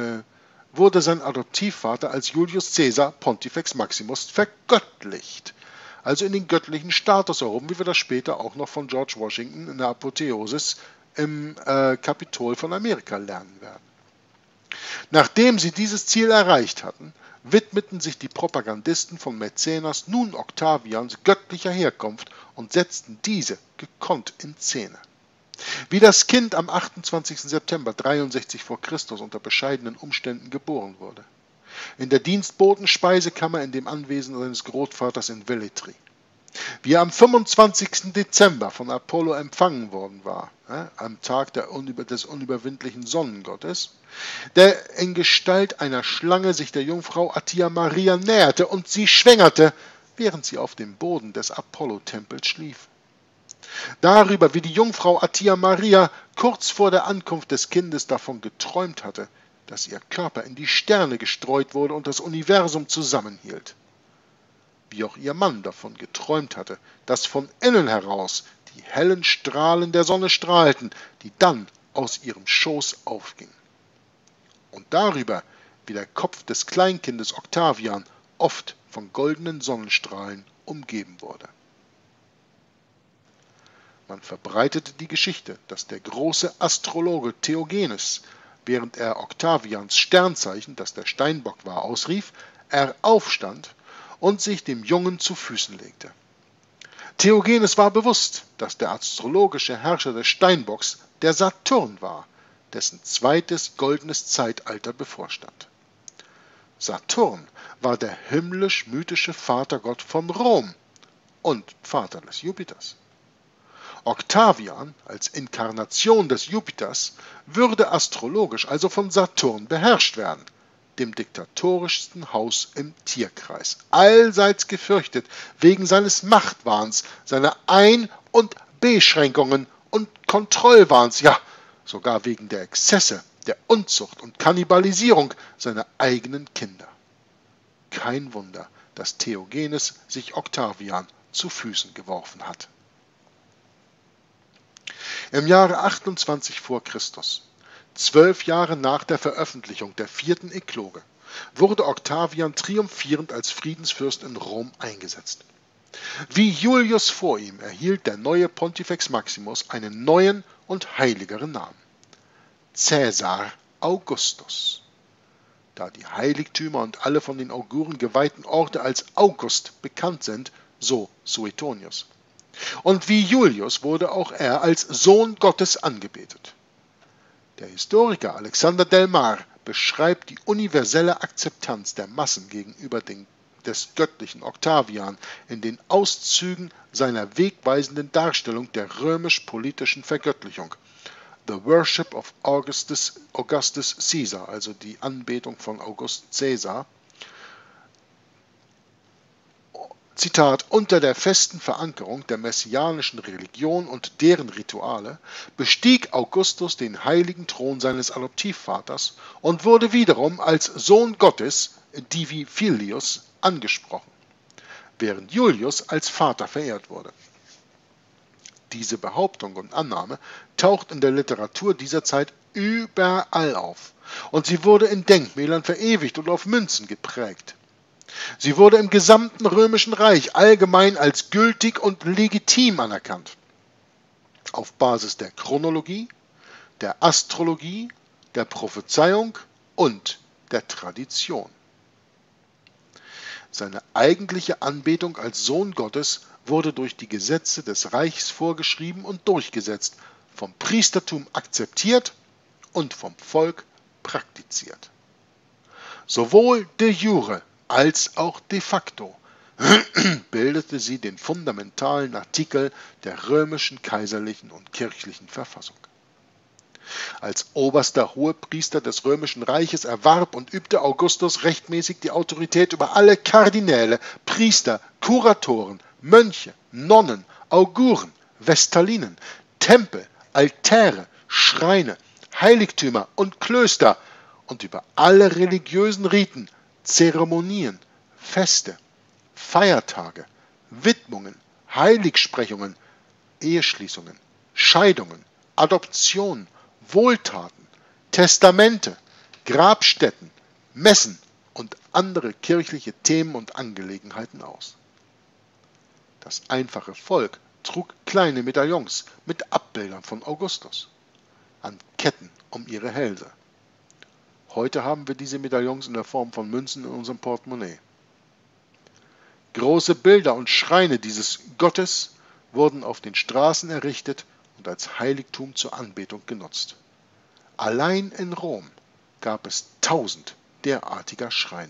Julius Caesar Pontifex Maximus vergöttlicht, also in den göttlichen Status erhoben, wie wir das später auch noch von George Washington in der Apotheosis im Kapitol von Amerika lernen werden. Nachdem sie dieses Ziel erreicht hatten, widmeten sich die Propagandisten von Mäzenas nun Octavians göttlicher Herkunft und setzten diese gekonnt in Szene. Wie das Kind am 28. September 63 v. Chr. unter bescheidenen Umständen geboren wurde. In der Dienstbotenspeisekammer in dem Anwesen seines Großvaters in Velletri. Wie er am 25. Dezember von Apollo empfangen worden war, am Tag des unüberwindlichen Sonnengottes, der in Gestalt einer Schlange sich der Jungfrau Attia Maria näherte und sie schwängerte, während sie auf dem Boden des Apollo-Tempels schlief. Darüber, wie die Jungfrau Attia Maria kurz vor der Ankunft des Kindes davon geträumt hatte, dass ihr Körper in die Sterne gestreut wurde und das Universum zusammenhielt. Wie auch ihr Mann davon geträumt hatte, dass von innen heraus die hellen Strahlen der Sonne strahlten, die dann aus ihrem Schoß aufgingen. Und darüber, wie der Kopf des Kleinkindes Octavian oft von goldenen Sonnenstrahlen umgeben wurde. Man verbreitete die Geschichte, dass der große Astrologe Theogenes, während er Octavians Sternzeichen, das der Steinbock war, ausrief, er aufstand und sich dem Jungen zu Füßen legte. Theogenes war bewusst, dass der astrologische Herrscher des Steinbocks der Saturn war, dessen zweites goldenes Zeitalter bevorstand. Saturn war der himmlisch-mythische Vatergott von Rom und Vater des Jupiters. Octavian als Inkarnation des Jupiters würde astrologisch also von Saturn beherrscht werden, dem diktatorischsten Haus im Tierkreis, allseits gefürchtet wegen seines Machtwahns, seiner Ein- und Beschränkungen und Kontrollwahns, ja, sogar wegen der Exzesse, der Unzucht und Kannibalisierung seiner eigenen Kinder. Kein Wunder, dass Theogenes sich Octavian zu Füßen geworfen hat. Im Jahre 28 vor Christus, 12 Jahre nach der Veröffentlichung der 4. Ekloge, wurde Octavian triumphierend als Friedensfürst in Rom eingesetzt. Wie Julius vor ihm erhielt der neue Pontifex Maximus einen neuen und heiligeren Namen: Caesar Augustus. Da die Heiligtümer und alle von den Auguren geweihten Orte als August bekannt sind, so Suetonius. Und wie Julius wurde auch er als Sohn Gottes angebetet. Der Historiker Alexander Del Mar beschreibt die universelle Akzeptanz der Massen gegenüber des göttlichen Octavian in den Auszügen seiner wegweisenden Darstellung der römisch-politischen Vergöttlichung, The Worship of Augustus Caesar, also die Anbetung von August Caesar. Zitat: Unter der festen Verankerung der messianischen Religion und deren Rituale bestieg Augustus den heiligen Thron seines Adoptivvaters und wurde wiederum als Sohn Gottes, Divi Filius, angesprochen, während Julius als Vater verehrt wurde. Diese Behauptung und Annahme taucht in der Literatur dieser Zeit überall auf und sie wurde in Denkmälern verewigt und auf Münzen geprägt. Sie wurde im gesamten Römischen Reich allgemein als gültig und legitim anerkannt. Auf Basis der Chronologie, der Astrologie, der Prophezeiung und der Tradition. Seine eigentliche Anbetung als Sohn Gottes wurde durch die Gesetze des Reichs vorgeschrieben und durchgesetzt, vom Priestertum akzeptiert und vom Volk praktiziert. Sowohl de jure als auch de facto bildete sie den fundamentalen Artikel der römischen kaiserlichen und kirchlichen Verfassung. Als oberster Hohepriester des Römischen Reiches erwarb und übte Augustus rechtmäßig die Autorität über alle Kardinäle, Priester, Kuratoren, Mönche, Nonnen, Auguren, Vestalinen, Tempel, Altäre, Schreine, Heiligtümer und Klöster und über alle religiösen Riten, Zeremonien, Feste, Feiertage, Widmungen, Heiligsprechungen, Eheschließungen, Scheidungen, Adoptionen, Wohltaten, Testamente, Grabstätten, Messen und andere kirchliche Themen und Angelegenheiten aus. Das einfache Volk trug kleine Medaillons mit Abbildern von Augustus an Ketten um ihre Hälse. Heute haben wir diese Medaillons in der Form von Münzen in unserem Portemonnaie. Große Bilder und Schreine dieses Gottes wurden auf den Straßen errichtet und als Heiligtum zur Anbetung genutzt. Allein in Rom gab es 1000 derartiger Schreine.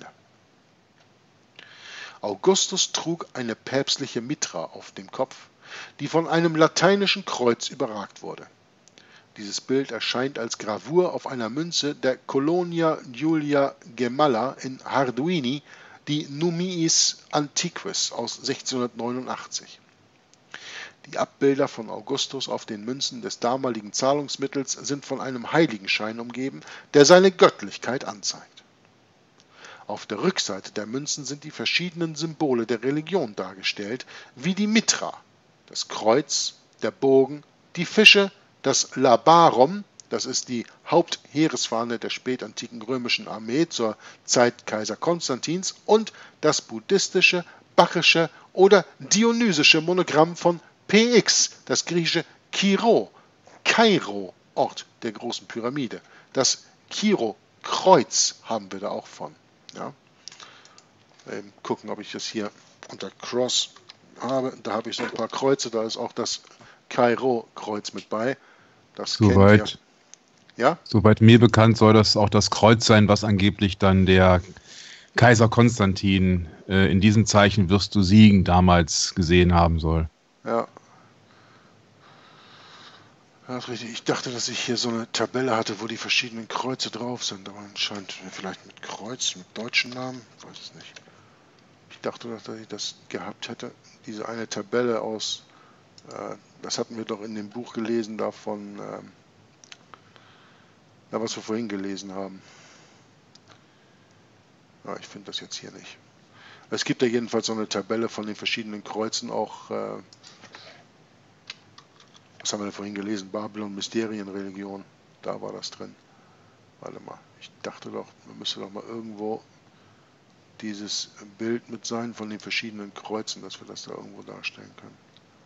Augustus trug eine päpstliche Mitra auf dem Kopf, die von einem lateinischen Kreuz überragt wurde. Dieses Bild erscheint als Gravur auf einer Münze der Colonia Julia Gemalla in Arduini, die Nummiis Antiquis aus 1689. Die Abbilder von Augustus auf den Münzen des damaligen Zahlungsmittels sind von einem Heiligenschein umgeben, der seine Göttlichkeit anzeigt. Auf der Rückseite der Münzen sind die verschiedenen Symbole der Religion dargestellt, wie die Mitra, das Kreuz, der Bogen, die Fische, das Labarum Das ist die Hauptheeresfahne der spätantiken römischen Armee zur Zeit Kaiser Konstantins und das buddhistische, bachische oder dionysische Monogramm von PX, das griechische Kiro, Kairo, Ort der großen Pyramide. Das Kiro-Kreuz haben wir da auch von. Ja. Gucken, ob ich das hier unter Cross habe. Da habe ich so ein paar Kreuze, da ist auch das Kairo-Kreuz mit bei. Das kennt ihr. Ja? Soweit mir bekannt soll das auch das Kreuz sein, was angeblich dann der Kaiser Konstantin in diesem Zeichen wirst du siegen damals gesehen haben soll. Ja. Ja, richtig. Ich dachte, dass ich hier so eine Tabelle hatte, wo die verschiedenen Kreuze drauf sind, aber anscheinend vielleicht mit Kreuz, mit deutschen Namen, ich weiß es nicht. Ich dachte, dass ich das gehabt hätte. Diese eine Tabelle aus, das hatten wir doch in dem Buch gelesen, davon, was wir vorhin gelesen haben. Ja, ich finde das jetzt hier nicht. Es gibt ja jedenfalls so eine Tabelle von den verschiedenen Kreuzen, auch, was haben wir denn vorhin gelesen? Babylon, Mysterienreligion, da war das drin. Warte mal, ich dachte doch, man müsste doch mal irgendwo dieses Bild mit sein von den verschiedenen Kreuzen, dass wir das da irgendwo darstellen können.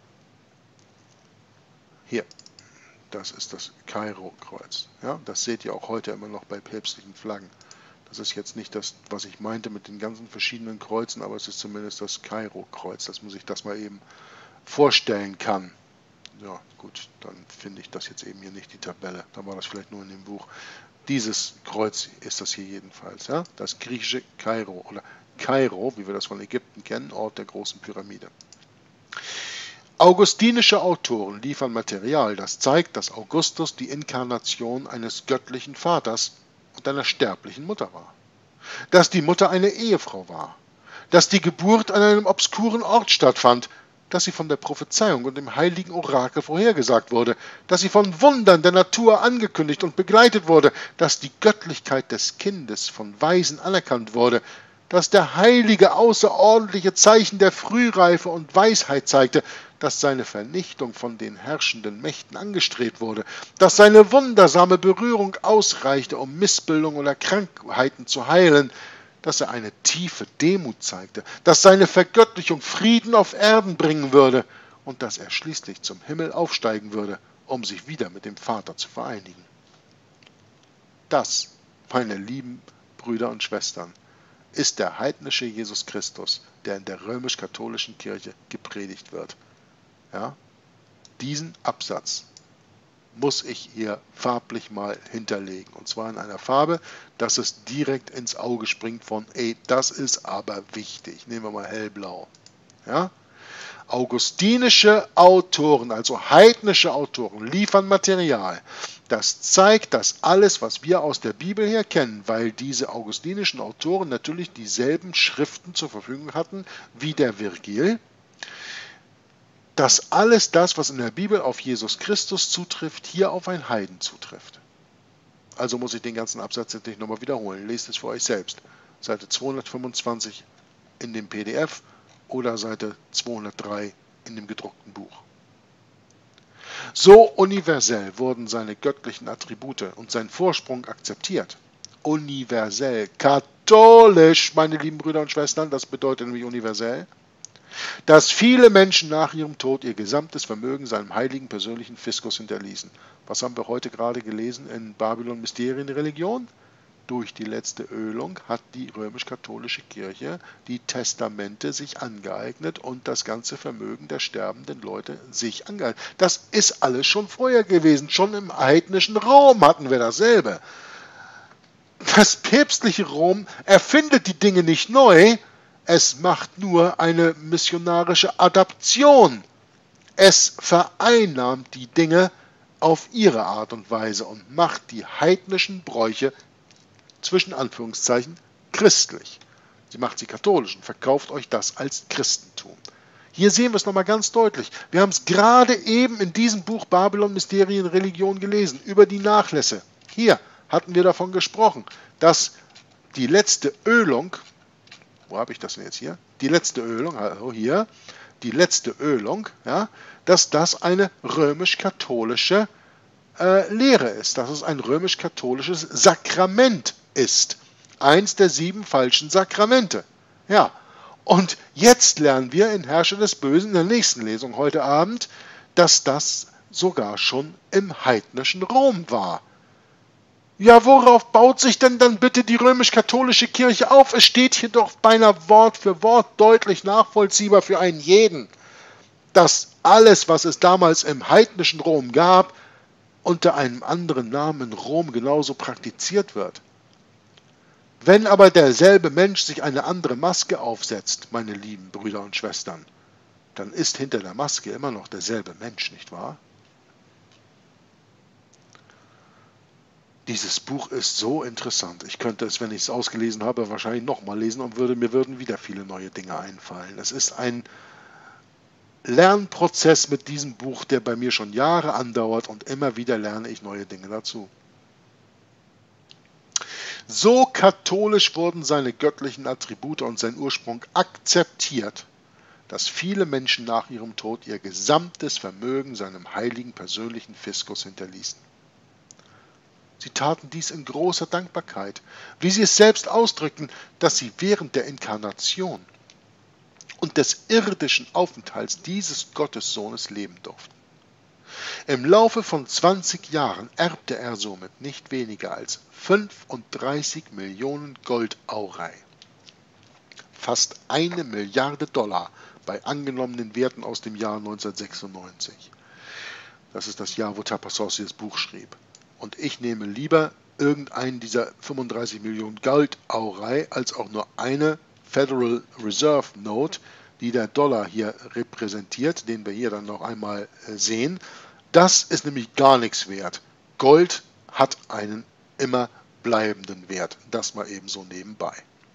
Hier, das ist das Kairo-Kreuz. Ja, das seht ihr auch heute immer noch bei päpstlichen Flaggen. Das ist jetzt nicht das, was ich meinte mit den ganzen verschiedenen Kreuzen, aber es ist zumindest das Kairo-Kreuz, dass man sich das mal eben vorstellen kann. Ja, gut, dann finde ich das jetzt eben hier nicht, die Tabelle. Da war das vielleicht nur in dem Buch. Dieses Kreuz ist das hier jedenfalls. Ja? Das griechische Kairo oder Kairo, wie wir das von Ägypten kennen, Ort der großen Pyramide. Augustinische Autoren liefern Material, das zeigt, dass Augustus die Inkarnation eines göttlichen Vaters und einer sterblichen Mutter war. Dass die Mutter eine Ehefrau war. Dass die Geburt an einem obskuren Ort stattfand. Dass sie von der Prophezeiung und dem heiligen Orakel vorhergesagt wurde, dass sie von Wundern der Natur angekündigt und begleitet wurde, dass die Göttlichkeit des Kindes von Weisen anerkannt wurde, dass der heilige außerordentliche Zeichen der Frühreife und Weisheit zeigte, dass seine Vernichtung von den herrschenden Mächten angestrebt wurde, dass seine wundersame Berührung ausreichte, um Missbildung oder Krankheiten zu heilen, dass er eine tiefe Demut zeigte, dass seine Vergöttlichung Frieden auf Erden bringen würde und dass er schließlich zum Himmel aufsteigen würde, um sich wieder mit dem Vater zu vereinigen. Das, meine lieben Brüder und Schwestern, ist der heidnische Jesus Christus, der in der römisch-katholischen Kirche gepredigt wird. Ja? Diesen Absatz muss ich hier farblich mal hinterlegen. Und zwar in einer Farbe, dass es direkt ins Auge springt von, das ist aber wichtig. Nehmen wir mal hellblau. Ja? Augustinische Autoren, also heidnische Autoren, liefern Material. Das zeigt, dass alles, was wir aus der Bibel her kennen, weil diese augustinischen Autoren natürlich dieselben Schriften zur Verfügung hatten wie der Virgil, dass alles das, was in der Bibel auf Jesus Christus zutrifft, hier auf einen Heiden zutrifft. Also muss ich den ganzen Absatz jetzt nicht nochmal wiederholen. Lest es für euch selbst. Seite 225 in dem PDF oder Seite 203 in dem gedruckten Buch. So universell wurden seine göttlichen Attribute und sein Vorsprung akzeptiert. Universell, katholisch, meine lieben Brüder und Schwestern, das bedeutet nämlich universell, dass viele Menschen nach ihrem Tod ihr gesamtes Vermögen seinem heiligen persönlichen Fiskus hinterließen. Was haben wir heute gerade gelesen in Babylon Mysterienreligion? Durch die letzte Ölung hat die römisch-katholische Kirche die Testamente sich angeeignet und das ganze Vermögen der sterbenden Leute sich angeeignet. Das ist alles schon vorher gewesen. Schon im heidnischen Rom hatten wir dasselbe. Das päpstliche Rom erfindet die Dinge nicht neu, es macht nur eine missionarische Adaption. Es vereinnahmt die Dinge auf ihre Art und Weise und macht die heidnischen Bräuche, zwischen Anführungszeichen, christlich. Sie macht sie katholisch und verkauft euch das als Christentum. Hier sehen wir es nochmal ganz deutlich. Wir haben es gerade eben in diesem Buch Babylon Mysterienreligion gelesen, über die Nachlässe. Hier hatten wir davon gesprochen, dass die letzte Ölung, wo habe ich das denn jetzt hier? Die letzte Ölung, also hier, die letzte Ölung, ja, dass das eine römisch-katholische Lehre ist, dass es ein römisch-katholisches Sakrament ist. Eins der 7 falschen Sakramente. Ja, und jetzt lernen wir in Herrscher des Bösen in der nächsten Lesung heute Abend, dass das sogar schon im heidnischen Rom war. Ja, worauf baut sich denn dann bitte die römisch-katholische Kirche auf? Es steht hier doch beinahe Wort für Wort deutlich nachvollziehbar für einen jeden, dass alles, was es damals im heidnischen Rom gab, unter einem anderen Namen Rom genauso praktiziert wird. Wenn aber derselbe Mensch sich eine andere Maske aufsetzt, meine lieben Brüder und Schwestern, dann ist hinter der Maske immer noch derselbe Mensch, nicht wahr? Dieses Buch ist so interessant. Ich könnte es, wenn ich es ausgelesen habe, wahrscheinlich nochmal lesen und mir würden wieder viele neue Dinge einfallen. Es ist ein Lernprozess mit diesem Buch, der bei mir schon Jahre andauert und immer wieder lerne ich neue Dinge dazu. So katholisch wurden seine göttlichen Attribute und sein Ursprung akzeptiert, dass viele Menschen nach ihrem Tod ihr gesamtes Vermögen seinem heiligen persönlichen Fiskus hinterließen. Sie taten dies in großer Dankbarkeit, wie sie es selbst ausdrückten, dass sie während der Inkarnation und des irdischen Aufenthalts dieses Gottessohnes leben durften. Im Laufe von 20 Jahren erbte er somit nicht weniger als 35 Millionen Goldaurei, fast $1 Milliarde bei angenommenen Werten aus dem Jahr 1996. Das ist das Jahr, wo Tapassossi das Buch schrieb. Und ich nehme lieber irgendeinen dieser 35 Millionen Goldaurei als auch nur eine Federal Reserve Note, die der Dollar hier repräsentiert, den wir hier dann noch einmal sehen. Das ist nämlich gar nichts wert. Gold hat einen immer bleibenden Wert. Das mal eben so nebenbei.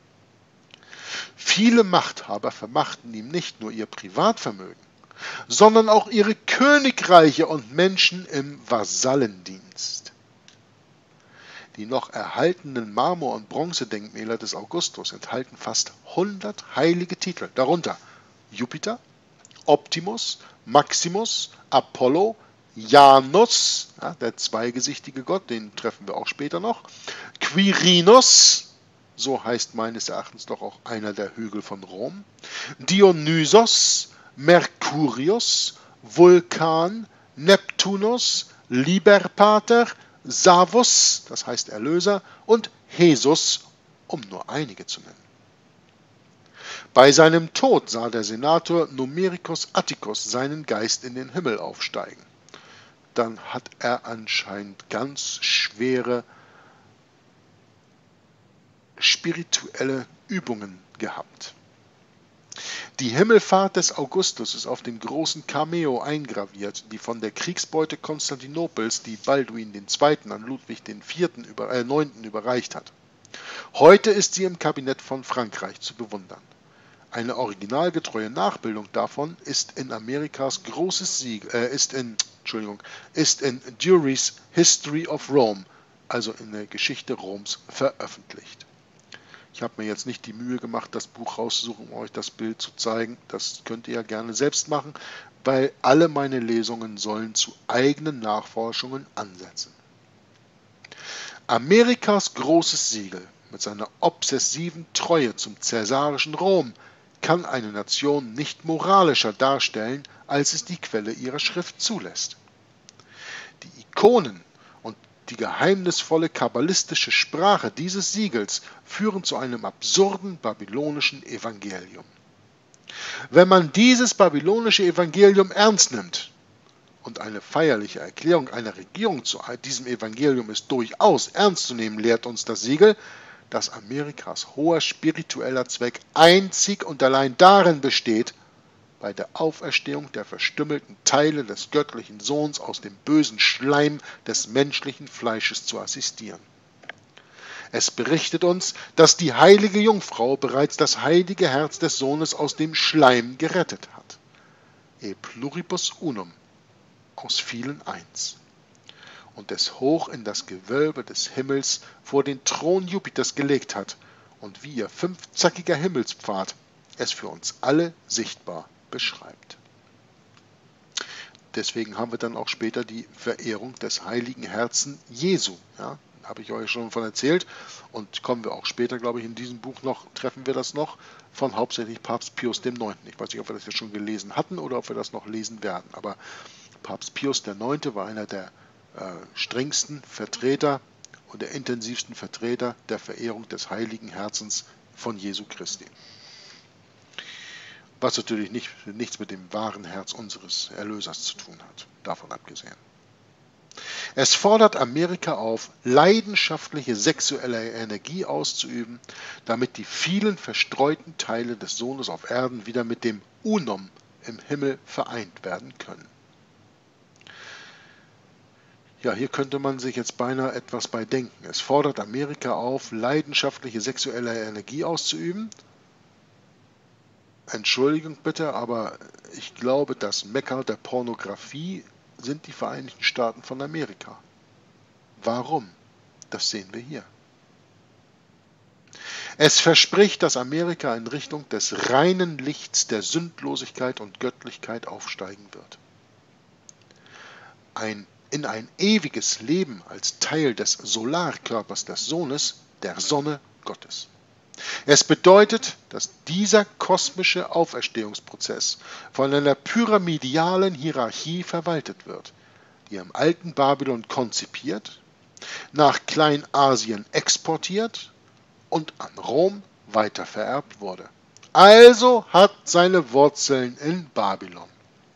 Viele Machthaber vermachten ihm nicht nur ihr Privatvermögen, sondern auch ihre Königreiche und Menschen im Vasallendienst. Die noch erhaltenen Marmor- und Bronzedenkmäler des Augustus enthalten fast 100 heilige Titel, darunter Jupiter, Optimus, Maximus, Apollo, Janus, ja, der zweigesichtige Gott, den treffen wir auch später noch, Quirinus, so heißt meines Erachtens doch auch einer der Hügel von Rom, Dionysos, Mercurius, Vulkan, Neptunus, Liber-Pater, Savus, das heißt Erlöser, und Jesus, um nur einige zu nennen. Bei seinem Tod sah der Senator Numericus Atticus seinen Geist in den Himmel aufsteigen. Dann hat er anscheinend ganz schwere spirituelle Übungen gehabt. Die Himmelfahrt des Augustus ist auf dem großen Cameo eingraviert, die von der Kriegsbeute Konstantinopels, die Balduin II. An Ludwig IX. Überreicht hat. Heute ist sie im Kabinett von Frankreich zu bewundern. Eine originalgetreue Nachbildung davon ist in Amerikas großes Siegel, ist in Dury's History of Rome, also in der Geschichte Roms, veröffentlicht. Ich habe mir jetzt nicht die Mühe gemacht, das Buch rauszusuchen, um euch das Bild zu zeigen. Das könnt ihr ja gerne selbst machen, weil alle meine Lesungen sollen zu eigenen Nachforschungen ansetzen. Amerikas großes Siegel mit seiner obsessiven Treue zum cäsarischen Rom kann eine Nation nicht moralischer darstellen, als es die Quelle ihrer Schrift zulässt. Die Ikonen und die geheimnisvolle kabbalistische Sprache dieses Siegels führen zu einem absurden babylonischen Evangelium. Wenn man dieses babylonische Evangelium ernst nimmt, und eine feierliche Erklärung einer Regierung zu diesem Evangelium ist durchaus ernst zu nehmen, lehrt uns das Siegel, dass Amerikas hoher spiritueller Zweck einzig und allein darin besteht, bei der Auferstehung der verstümmelten Teile des göttlichen Sohns aus dem bösen Schleim des menschlichen Fleisches zu assistieren. Es berichtet uns, dass die heilige Jungfrau bereits das heilige Herz des Sohnes aus dem Schleim gerettet hat. E pluribus unum, aus vielen eins. Und es hoch in das Gewölbe des Himmels vor den Thron Jupiters gelegt hat und wie ihr 5-zackiger Himmelspfad es für uns alle sichtbar beschreibt. Deswegen haben wir dann auch später die Verehrung des heiligen Herzen Jesu. Ja, habe ich euch schon von erzählt. Und kommen wir auch später, glaube ich, in diesem Buch noch, treffen wir das noch, von hauptsächlich Papst Pius IX. Ich weiß nicht, ob wir das jetzt schon gelesen hatten oder ob wir das noch lesen werden. Aber Papst Pius IX. War einer der strengsten Vertreter und der intensivsten Vertreter der Verehrung des heiligen Herzens von Jesu Christi. Was natürlich nichts mit dem wahren Herz unseres Erlösers zu tun hat, davon abgesehen. Es fordert Amerika auf, leidenschaftliche sexuelle Energie auszuüben, damit die vielen verstreuten Teile des Sohnes auf Erden wieder mit dem Unum im Himmel vereint werden können. Ja, hier könnte man sich jetzt beinahe etwas bei denken. Es fordert Amerika auf, leidenschaftliche sexuelle Energie auszuüben. Entschuldigung bitte, aber ich glaube, das Mekka der Pornografie sind die Vereinigten Staaten von Amerika. Warum? Das sehen wir hier. Es verspricht, dass Amerika in Richtung des reinen Lichts der Sündlosigkeit und Göttlichkeit aufsteigen wird. In ein ewiges Leben als Teil des Solarkörpers des Sohnes, der Sonne Gottes. Es bedeutet, dass dieser kosmische Auferstehungsprozess von einer pyramidalen Hierarchie verwaltet wird, die im alten Babylon konzipiert, nach Kleinasien exportiert und an Rom weitervererbt wurde. Also hat seine Wurzeln in Babylon.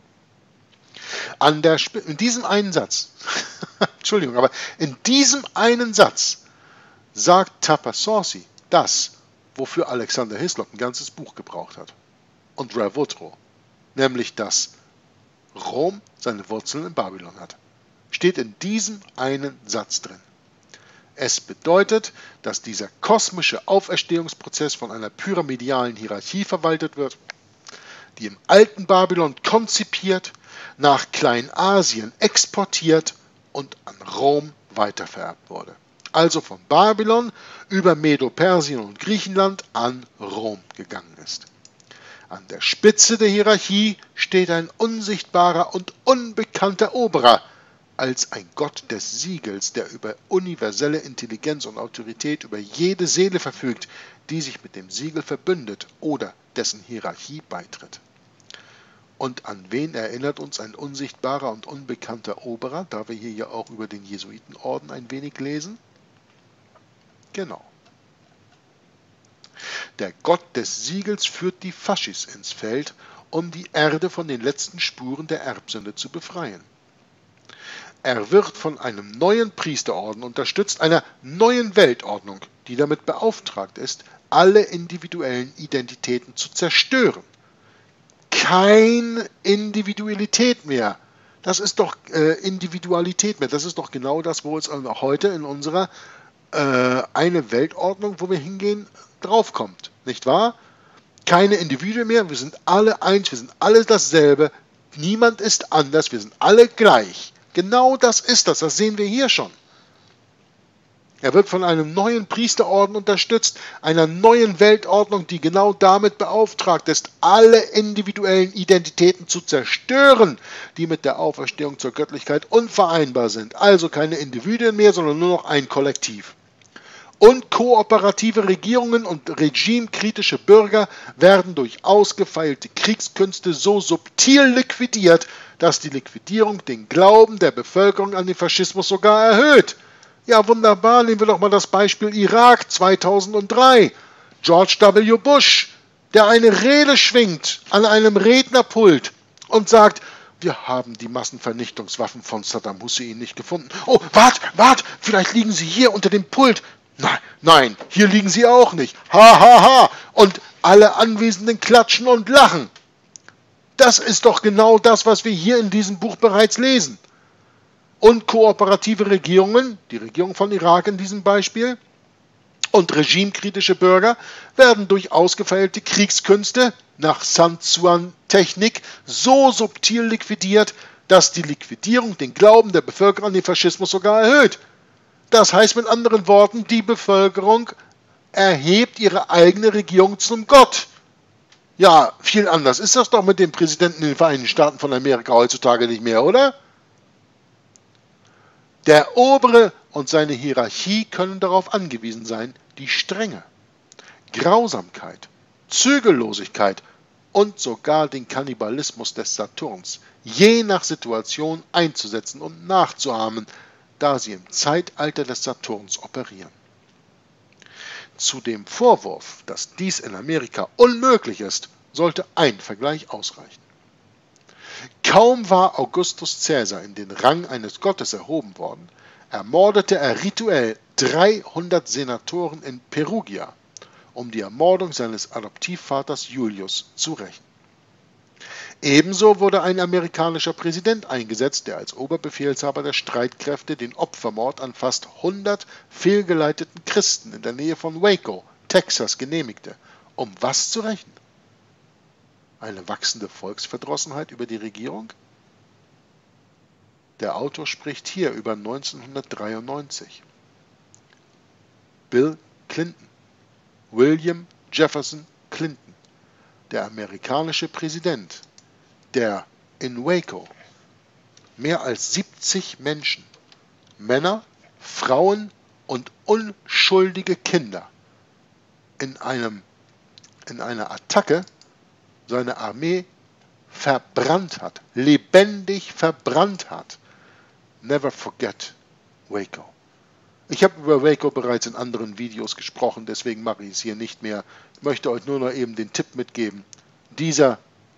In diesem einen Satz, Entschuldigung, aber in diesem einen Satz sagt Tapasorsi das, wofür Alexander Hislop ein ganzes Buch gebraucht hat. Und Ralph Woodrow, nämlich dass Rom seine Wurzeln in Babylon hat. Steht in diesem einen Satz drin. Es bedeutet, dass dieser kosmische Auferstehungsprozess von einer pyramidalen Hierarchie verwaltet wird, die im alten Babylon konzipiert, nach Kleinasien exportiert und an Rom weitervererbt wurde. Also von Babylon über Medo-Persien und Griechenland an Rom gegangen ist. An der Spitze der Hierarchie steht ein unsichtbarer und unbekannter Oberer, als ein Gott des Siegels, der über universelle Intelligenz und Autorität über jede Seele verfügt, die sich mit dem Siegel verbündet oder dessen Hierarchie beitritt. Und an wen erinnert uns ein unsichtbarer und unbekannter Oberer, da wir hier ja auch über den Jesuitenorden ein wenig lesen? Genau. Der Gott des Siegels führt die Faschis ins Feld, um die Erde von den letzten Spuren der Erbsünde zu befreien. Er wird von einem neuen Priesterorden unterstützt, einer neuen Weltordnung, die damit beauftragt ist, alle individuellen Identitäten zu zerstören. Keine Individualität mehr. Das ist doch Individualität mehr. Das ist doch genau das, wo es heute in unserer eine Weltordnung, wo wir hingehen, draufkommt. Nicht wahr? Keine Individuen mehr. Wir sind alle eins. Wir sind alle dasselbe. Niemand ist anders. Wir sind alle gleich. Genau das ist das. Das sehen wir hier schon. Er wird von einem neuen Priesterorden unterstützt, einer neuen Weltordnung, die genau damit beauftragt ist, alle individuellen Identitäten zu zerstören, die mit der Auferstehung zur Göttlichkeit unvereinbar sind. Also keine Individuen mehr, sondern nur noch ein Kollektiv. Und kooperative Regierungen und regimekritische Bürger werden durch ausgefeilte Kriegskünste so subtil liquidiert, dass die Liquidierung den Glauben der Bevölkerung an den Faschismus sogar erhöht. Ja, wunderbar, nehmen wir doch mal das Beispiel Irak 2003. George W. Bush, der eine Rede schwingt an einem Rednerpult und sagt, wir haben die Massenvernichtungswaffen von Saddam Hussein nicht gefunden. Oh, wart, vielleicht liegen sie hier unter dem Pult. Nein, hier liegen sie auch nicht. Ha, ha, ha. Und alle Anwesenden klatschen und lachen. Das ist doch genau das, was wir hier in diesem Buch bereits lesen. Und kooperative Regierungen, die Regierung von Irak in diesem Beispiel, und regimekritische Bürger werden durch ausgefeilte Kriegskünste nach Sun Tzu-Technik so subtil liquidiert, dass die Liquidierung den Glauben der Bevölkerung an den Faschismus sogar erhöht. Das heißt mit anderen Worten, die Bevölkerung erhebt ihre eigene Regierung zum Gott. Ja, viel anders ist das doch mit dem Präsidenten in den Vereinigten Staaten von Amerika heutzutage nicht mehr, oder? Der Obere und seine Hierarchie können darauf angewiesen sein, die Strenge, Grausamkeit, Zügellosigkeit und sogar den Kannibalismus des Saturns je nach Situation einzusetzen und nachzuahmen, da sie im Zeitalter des Saturns operieren. Zu dem Vorwurf, dass dies in Amerika unmöglich ist, sollte ein Vergleich ausreichen. Kaum war Augustus Caesar in den Rang eines Gottes erhoben worden, ermordete er rituell 300 Senatoren in Perugia, um die Ermordung seines Adoptivvaters Julius zu rächen. Ebenso wurde ein amerikanischer Präsident eingesetzt, der als Oberbefehlshaber der Streitkräfte den Opfermord an fast 100 fehlgeleiteten Christen in der Nähe von Waco, Texas, genehmigte. Um was zu rächen? Eine wachsende Volksverdrossenheit über die Regierung? Der Autor spricht hier über 1993. Bill Clinton, William Jefferson Clinton, der amerikanische Präsident, der in Waco mehr als 70 Menschen, Männer, Frauen und unschuldige Kinder in einer Attacke seine Armee verbrannt hat, lebendig verbrannt hat. Never forget Waco. Ich habe über Waco bereits in anderen Videos gesprochen, deswegen mache ich es hier nicht mehr. Ich möchte euch nur noch eben den Tipp mitgeben. Dieser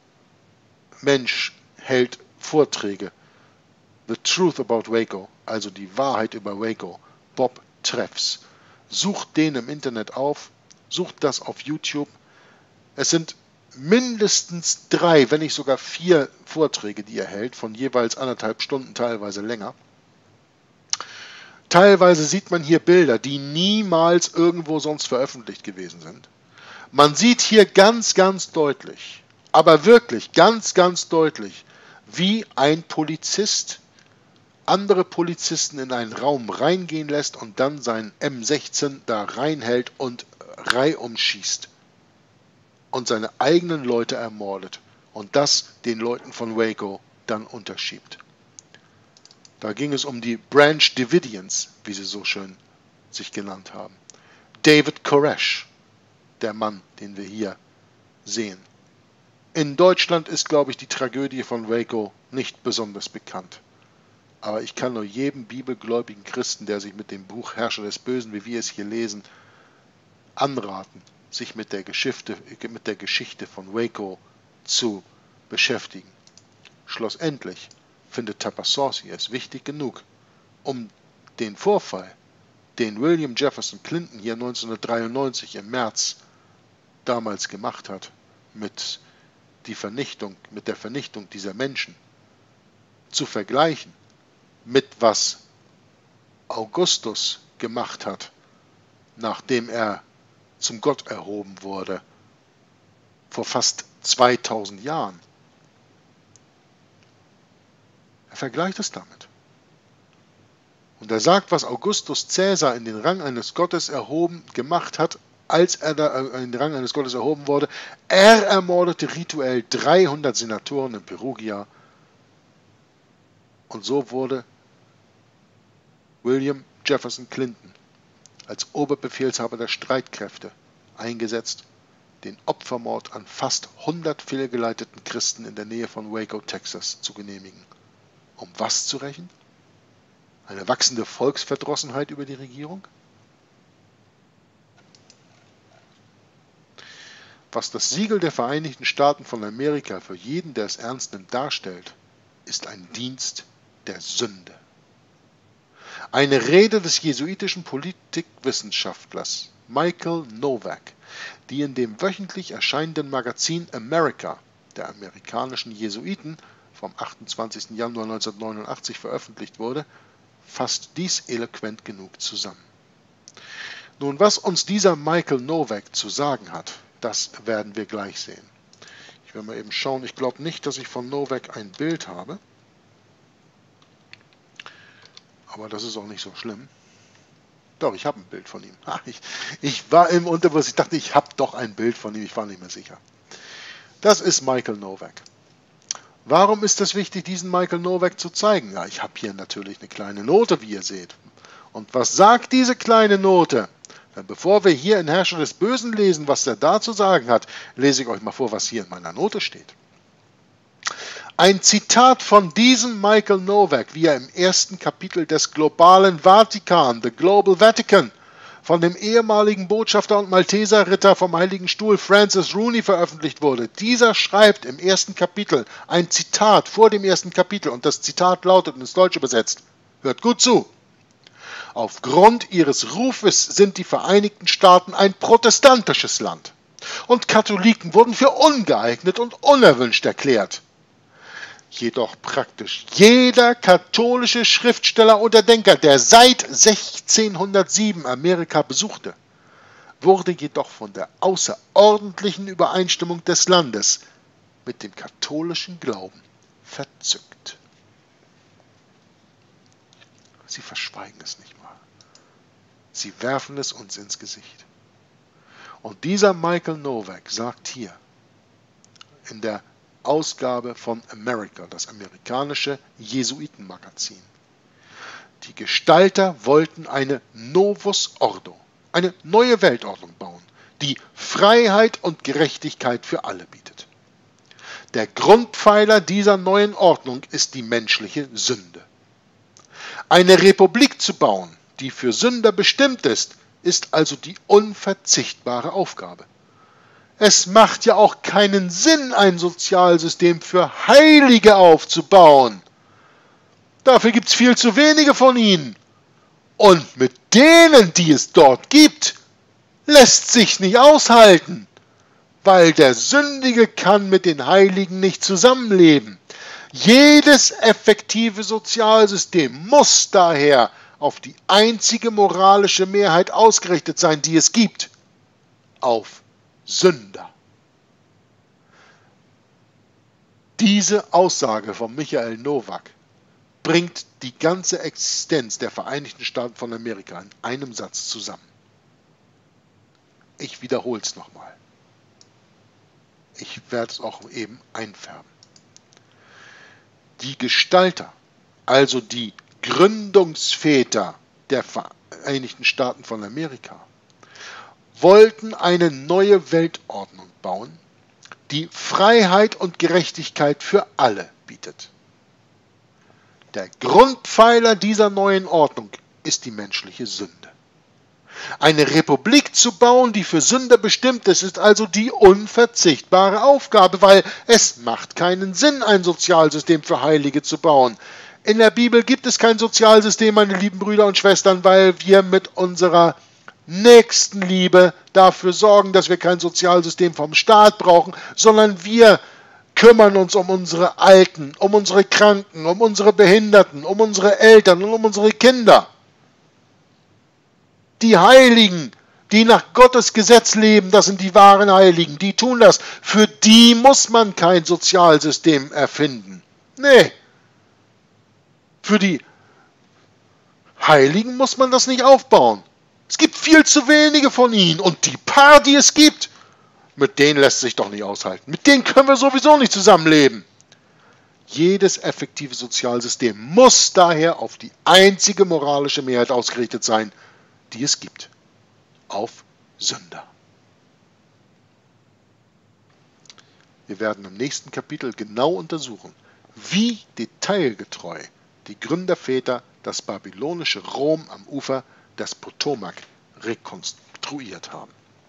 Mensch hält Vorträge. The Truth About Waco, also die Wahrheit über Waco. Bob Treffs. Sucht den im Internet auf, sucht das auf YouTube. Es sind mindestens 3, wenn nicht sogar 4 Vorträge, die er hält, von jeweils 1,5 Stunden, teilweise länger. Teilweise sieht man hier Bilder, die niemals irgendwo sonst veröffentlicht gewesen sind. Man sieht hier ganz, ganz deutlich, aber wirklich ganz, ganz deutlich, wie ein Polizist andere Polizisten in einen Raum reingehen lässt und dann seinen M16 da reinhält und reihum schießt und seine eigenen Leute ermordet und das den Leuten von Waco dann unterschiebt. Da ging es um die Branch Davidians, wie sie so schön sich genannt haben. David Koresh, der Mann, den wir hier sehen. In Deutschland ist, glaube ich, die Tragödie von Waco nicht besonders bekannt. Aber ich kann nur jedem bibelgläubigen Christen, der sich mit dem Buch Herrscher des Bösen, wie wir es hier lesen, anraten, sich mit der Geschichte von Waco zu beschäftigen. Schlussendlich findet Tapasource es wichtig genug, um den Vorfall, den William Jefferson Clinton hier 1993 im März damals gemacht hat, mit der Vernichtung dieser Menschen, zu vergleichen mit was Augustus gemacht hat, nachdem er zum Gott erhoben wurde, vor fast 2000 Jahren. Er vergleicht es damit. Und er sagt, was Augustus Caesar in den Rang eines Gottes gemacht hat, als er da in den Rang eines Gottes erhoben wurde. Er ermordete rituell 300 Senatoren in Perugia. Und so wurde William Jefferson Clinton als Oberbefehlshaber der Streitkräfte eingesetzt, den Opfermord an fast 100 fehlgeleiteten Christen in der Nähe von Waco, Texas, zu genehmigen. Um was zu rächen? Eine wachsende Volksverdrossenheit über die Regierung? Was das Siegel der Vereinigten Staaten von Amerika für jeden, der es ernst nimmt, darstellt, ist ein Dienst der Sünde. Eine Rede des jesuitischen Politikwissenschaftlers Michael Novak, die in dem wöchentlich erscheinenden Magazin America der amerikanischen Jesuiten vom 28. Januar 1989 veröffentlicht wurde, fasst dies eloquent genug zusammen. Nun, was uns dieser Michael Novak zu sagen hat, das werden wir gleich sehen. Ich werde mal eben schauen, ich glaube nicht, dass ich von Novak ein Bild habe. Aber das ist auch nicht so schlimm. Doch, ich habe ein Bild von ihm. Ich war im Unterbewusstsein, ich dachte, ich habe doch ein Bild von ihm, ich war nicht mehr sicher. Das ist Michael Novak. Warum ist es wichtig, diesen Michael Novak zu zeigen? Ja, ich habe hier natürlich eine kleine Note, wie ihr seht. Und was sagt diese kleine Note? Denn bevor wir hier in Herrscher des Bösen lesen, was er da zu sagen hat, lese ich euch mal vor, was hier in meiner Note steht. Ein Zitat von diesem Michael Novak, wie er im ersten Kapitel des globalen Vatikan, The Global Vatican, von dem ehemaligen Botschafter und Malteserritter vom Heiligen Stuhl Francis Rooney veröffentlicht wurde. Dieser schreibt im ersten Kapitel ein Zitat vor dem ersten Kapitel und das Zitat lautet ins Deutsche übersetzt: Hört gut zu. Aufgrund ihres Rufes sind die Vereinigten Staaten ein protestantisches Land und Katholiken wurden für ungeeignet und unerwünscht erklärt. Jedoch praktisch jeder katholische Schriftsteller oder Denker, der seit 1607 Amerika besuchte, wurde jedoch von der außerordentlichen Übereinstimmung des Landes mit dem katholischen Glauben verzückt. Sie verschweigen es nicht mal. Sie werfen es uns ins Gesicht. Und dieser Michael Novak sagt hier in der Ausgabe von America, das amerikanische Jesuitenmagazin: Die Gestalter wollten eine Novus Ordo, eine neue Weltordnung bauen, die Freiheit und Gerechtigkeit für alle bietet. Der Grundpfeiler dieser neuen Ordnung ist die menschliche Sünde. Eine Republik zu bauen, die für Sünder bestimmt ist also die unverzichtbare Aufgabe. Es macht ja auch keinen Sinn, ein Sozialsystem für Heilige aufzubauen. Dafür gibt es viel zu wenige von ihnen. Und mit denen, die es dort gibt, lässt sich nicht aushalten, weil der Sündige kann mit den Heiligen nicht zusammenleben. Jedes effektive Sozialsystem muss daher auf die einzige moralische Mehrheit ausgerichtet sein, die es gibt: auf Sünder. Diese Aussage von Michael Novak bringt die ganze Existenz der Vereinigten Staaten von Amerika in einem Satz zusammen. Ich wiederhole es nochmal. Ich werde es auch eben einfärben. Die Gestalter, also die Gründungsväter der Vereinigten Staaten von Amerika, wollten eine neue Weltordnung bauen, die Freiheit und Gerechtigkeit für alle bietet. Der Grundpfeiler dieser neuen Ordnung ist die menschliche Sünde. Eine Republik zu bauen, die für Sünder bestimmt ist also die unverzichtbare Aufgabe, weil es macht keinen Sinn, ein Sozialsystem für Heilige zu bauen. In der Bibel gibt es kein Sozialsystem, meine lieben Brüder und Schwestern, weil wir mit unserer Nächstenliebe dafür sorgen, dass wir kein Sozialsystem vom Staat brauchen, sondern wir kümmern uns um unsere Alten, um unsere Kranken, um unsere Behinderten, um unsere Eltern und um unsere Kinder. Die Heiligen, die nach Gottes Gesetz leben, das sind die wahren Heiligen, die tun das. Für die muss man kein Sozialsystem erfinden. Nee. Für die Heiligen muss man das nicht aufbauen. Es gibt viel zu wenige von ihnen und die paar, die es gibt, mit denen lässt sich doch nicht aushalten. Mit denen können wir sowieso nicht zusammenleben. Jedes effektive Sozialsystem muss daher auf die einzige moralische Mehrheit ausgerichtet sein, die es gibt: auf Sünder. Wir werden im nächsten Kapitel genau untersuchen, wie detailgetreu die Gründerväter das babylonische Rom am Ufer des Potomac rekonstruiert haben.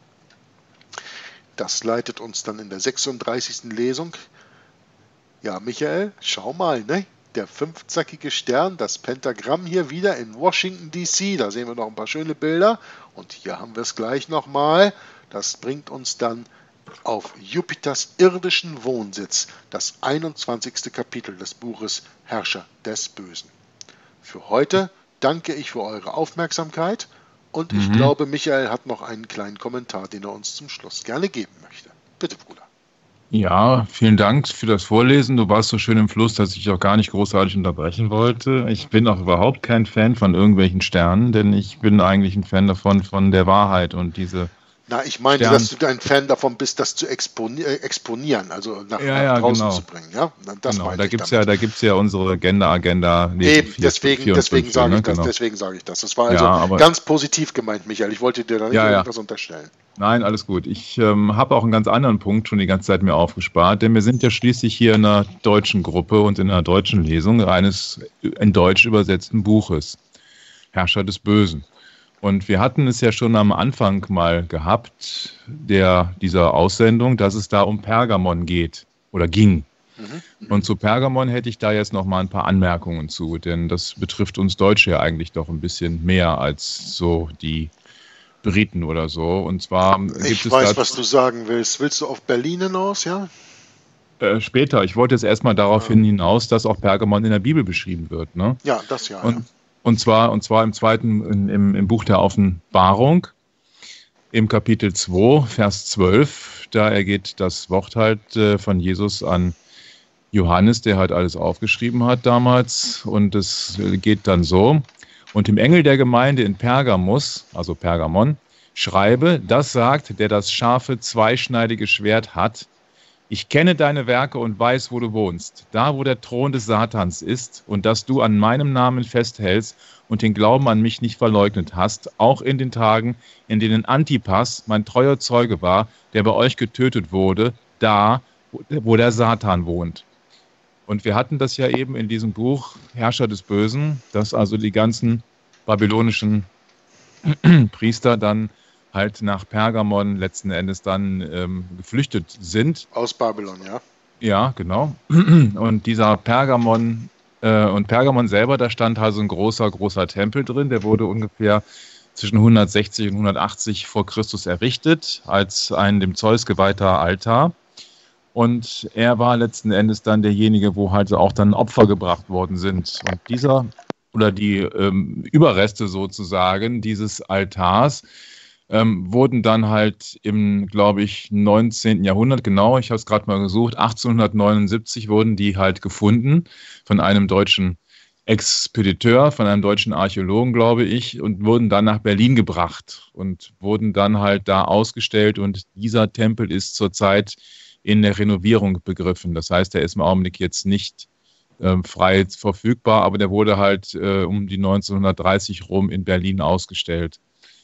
Das leitet uns dann in der 36. Lesung. Ja, Michael, schau mal, ne? Der fünfzackige Stern, das Pentagramm hier wieder in Washington D.C. Da sehen wir noch ein paar schöne Bilder. Und hier haben wir es gleich nochmal. Das bringt uns dann auf Jupiters irdischen Wohnsitz, das 21. Kapitel des Buches Herrscher des Bösen. Für heute danke ich für eure Aufmerksamkeit und ich glaube, Michael hat noch einen kleinen Kommentar, den er uns zum Schluss gerne geben möchte. Bitte, Bruder. Ja, vielen Dank für das Vorlesen. Du warst so schön im Fluss, dass ich auch gar nicht großartig unterbrechen wollte. Ich bin auch überhaupt kein Fan von irgendwelchen Sternen, denn ich bin eigentlich ein Fan davon, von der Wahrheit. Und diese Na, ich meinte, Stern. dass du ein Fan davon bist, das zu exponieren, also nach Ja, draußen genau. zu bringen. Ja, das Genau, meinte ich damit. da gibt's ja unsere Agenda, nee, Eben, 4, 4 und 5 für, ne? Genau. deswegen sage ich das. Das war Ja, also aber, ganz positiv gemeint, Michael. Ich wollte dir da nicht ja. irgendwas unterstellen. Nein, alles gut. Ich habe auch einen ganz anderen Punkt schon die ganze Zeit mir aufgespart, denn wir sind ja schließlich hier in einer deutschen Gruppe und in einer deutschen Lesung eines in Deutsch übersetzten Buches, Herrscher des Bösen. Und wir hatten es ja schon am Anfang mal gehabt, dieser Aussendung, dass es da um Pergamon geht oder ging. Und zu Pergamon hätte ich da jetzt noch mal ein paar Anmerkungen zu, denn das betrifft uns Deutsche ja eigentlich doch ein bisschen mehr als so die Briten oder so. Und zwar gibt Ich es weiß, da was du sagen willst. Willst du auf Berlin hinaus, ja? später, ich wollte jetzt erstmal darauf hinaus, dass auch Pergamon in der Bibel beschrieben wird, ne? Ja, das ja. Und, und zwar im zweiten, im Buch der Offenbarung, im Kapitel 2, Vers 12, da ergeht das Wort halt von Jesus an Johannes, der halt alles aufgeschrieben hat damals. Und es geht dann so: Und dem Engel der Gemeinde in Pergamus, also Pergamon, schreibe, das sagt, der das scharfe, zweischneidige Schwert hat: Ich kenne deine Werke und weiß, wo du wohnst, da wo der Thron des Satans ist, und dass du an meinem Namen festhältst und den Glauben an mich nicht verleugnet hast, auch in den Tagen, in denen Antipas, mein treuer Zeuge war, der bei euch getötet wurde, da, wo der Satan wohnt. Und wir hatten das ja eben in diesem Buch Herrscher des Bösen, dass also die ganzen babylonischen Priester dann halt nach Pergamon letzten Endes dann geflüchtet sind. Aus Babylon, ja. Ja, genau. Und dieser Pergamon und Pergamon selber, da stand also ein großer Tempel drin, der wurde ungefähr zwischen 160 und 180 vor Christus errichtet, als ein dem Zeus geweihter Altar. Und er war letzten Endes dann derjenige, wo halt auch dann Opfer gebracht worden sind. Und die Überreste sozusagen dieses Altars wurden dann halt im, glaube ich, 19. Jahrhundert, genau, ich habe es gerade mal gesucht, 1879 wurden die halt gefunden von einem deutschen Expediteur, von einem deutschen Archäologen, glaube ich, und wurden dann nach Berlin gebracht und wurden dann halt da ausgestellt. Und dieser Tempel ist zurzeit in der Renovierung begriffen. Das heißt, der ist im Augenblick jetzt nicht frei verfügbar, aber der wurde halt um die 1930 rum in Berlin ausgestellt.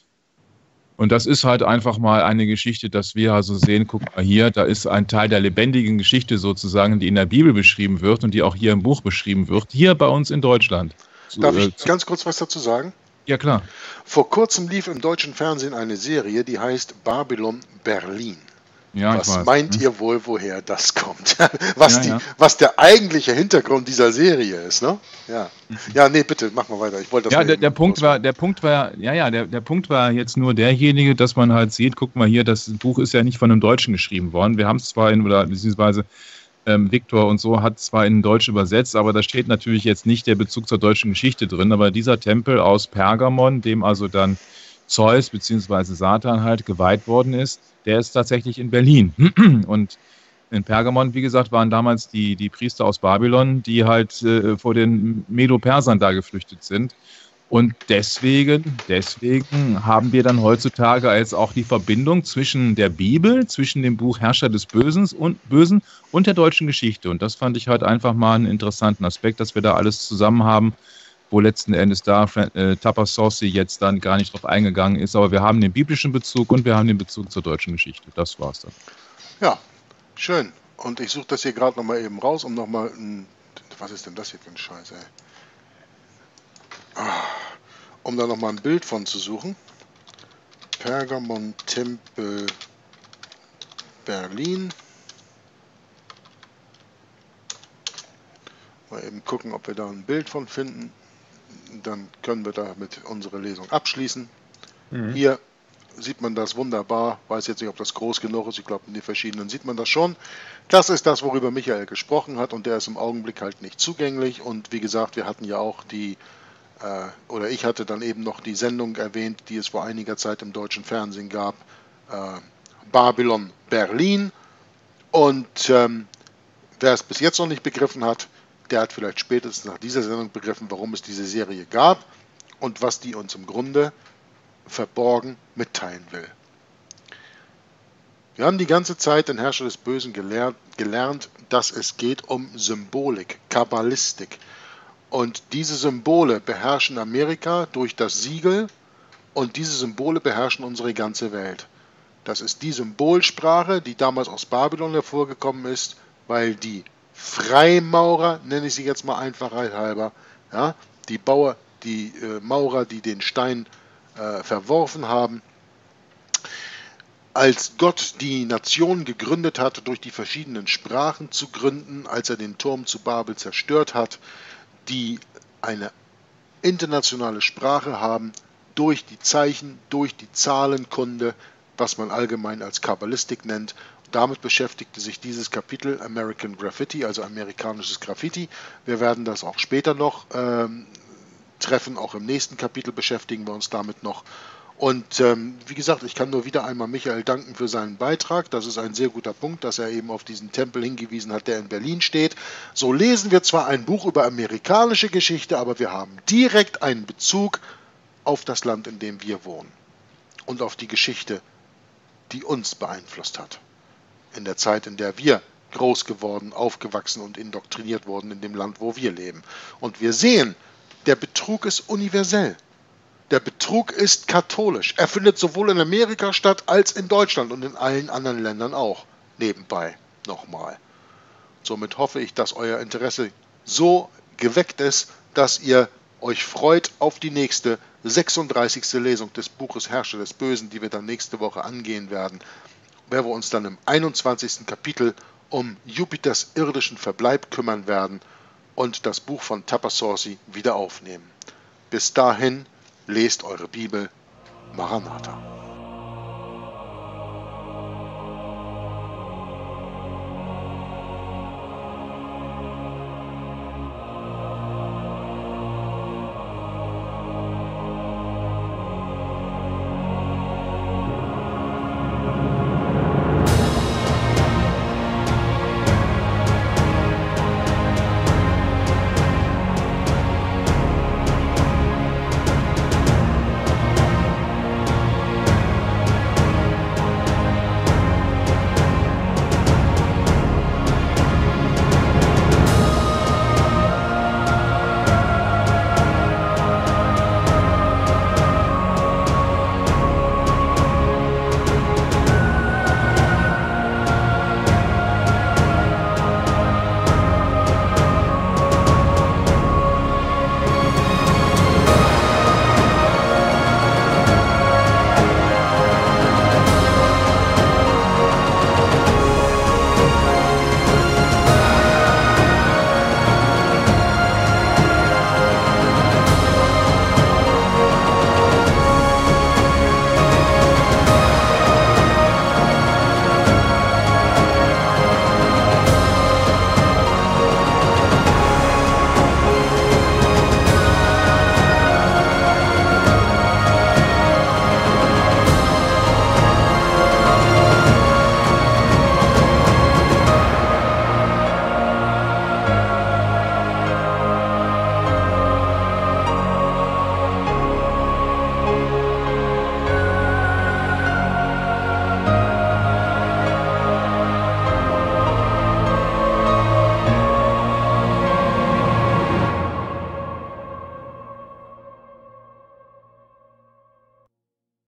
Und das ist halt einfach mal eine Geschichte, dass wir also sehen, guck mal hier, da ist ein Teil der lebendigen Geschichte sozusagen, die in der Bibel beschrieben wird und die auch hier im Buch beschrieben wird, hier bei uns in Deutschland. Darf ich ganz kurz was dazu sagen? Ja, klar. Vor kurzem lief im deutschen Fernsehen eine Serie, die heißt Babylon Berlin. Ja, Was meint ihr wohl, woher das kommt? Ja. Was der eigentliche Hintergrund dieser Serie ist, ne? Ja. Ja, nee, bitte, mach mal weiter. Ich wollte das Ja, mal eben der Punkt war jetzt nur derjenige, dass man halt sieht, guck mal hier, das Buch ist ja nicht von einem Deutschen geschrieben worden. Wir haben es zwar beziehungsweise Viktor und so hat zwar in Deutsch übersetzt, aber da steht natürlich jetzt nicht der Bezug zur deutschen Geschichte drin, aber dieser Tempel aus Pergamon, dem also dann Zeus beziehungsweise Satan halt geweiht worden ist, der ist tatsächlich in Berlin. Und in Pergamon, wie gesagt, waren damals die Priester aus Babylon, die halt vor den Medo-Persern da geflüchtet sind. Und deswegen haben wir dann heutzutage jetzt auch die Verbindung zwischen der Bibel, zwischen dem Buch Herrscher des Bösen und der deutschen Geschichte. Und das fand ich halt einfach mal einen interessanten Aspekt, dass wir da alles zusammen haben, wo letzten Endes da Tapasossi jetzt dann gar nicht drauf eingegangen ist. Aber wir haben den biblischen Bezug und wir haben den Bezug zur deutschen Geschichte. Das war's dann. Ja, schön. Und ich suche das hier gerade nochmal eben raus, um nochmal was ist denn das hier für ein Scheiß, ey? Um da nochmal ein Bild von zu suchen. Pergamon Tempel Berlin. Mal eben gucken, ob wir da ein Bild von finden. Dann können wir damit unsere Lesung abschließen. Hier sieht man das wunderbar. Weiß jetzt nicht, ob das groß genug ist. Ich glaube, in den verschiedenen sieht man das schon. Das ist das, worüber Michael gesprochen hat. Und der ist im Augenblick halt nicht zugänglich. Und wie gesagt, wir hatten ja auch oder ich hatte dann eben noch die Sendung erwähnt, die es vor einiger Zeit im deutschen Fernsehen gab. Babylon Berlin. Und wer es bis jetzt noch nicht begriffen hat, der hat vielleicht spätestens nach dieser Sendung begriffen, warum es diese Serie gab und was die uns im Grunde verborgen mitteilen will. Wir haben die ganze Zeit den Herrscher des Bösen gelernt, dass es geht um Symbolik, Kabbalistik. Und diese Symbole beherrschen Amerika durch das Siegel und diese Symbole beherrschen unsere ganze Welt. Das ist die Symbolsprache, die damals aus Babylon hervorgekommen ist, weil die Freimaurer, nenne ich sie jetzt mal Einfachheit halber, ja, die Maurer, die den Stein verworfen haben, als Gott die Nation gegründet hat, durch die verschiedenen Sprachen zu gründen, als er den Turm zu Babel zerstört hat, die eine internationale Sprache haben, durch die Zeichen, durch die Zahlenkunde, was man allgemein als Kabbalistik nennt. Damit beschäftigte sich dieses Kapitel American Graffiti, also amerikanisches Graffiti. Wir werden das auch später noch treffen, auch im nächsten Kapitel beschäftigen wir uns damit noch. Und wie gesagt, ich kann nur wieder einmal Michael danken für seinen Beitrag. Das ist ein sehr guter Punkt, dass er eben auf diesen Tempel hingewiesen hat, der in Berlin steht. So lesen wir zwar ein Buch über amerikanische Geschichte, aber wir haben direkt einen Bezug auf das Land, in dem wir wohnen und auf die Geschichte, die uns beeinflusst hat. In der Zeit, in der wir groß geworden, aufgewachsen und indoktriniert wurden in dem Land, wo wir leben. Und wir sehen, der Betrug ist universell. Der Betrug ist katholisch. Er findet sowohl in Amerika statt als in Deutschland und in allen anderen Ländern auch. Nebenbei nochmal. Somit hoffe ich, dass euer Interesse so geweckt ist, dass ihr euch freut auf die nächste 36. Lesung des Buches Herrscher des Bösen, die wir dann nächste Woche angehen werden, wo wir uns dann im 21. Kapitel um Jupiters irdischen Verbleib kümmern werden und das Buch von Tapasorsi wieder aufnehmen. Bis dahin, lest eure Bibel. Maranatha.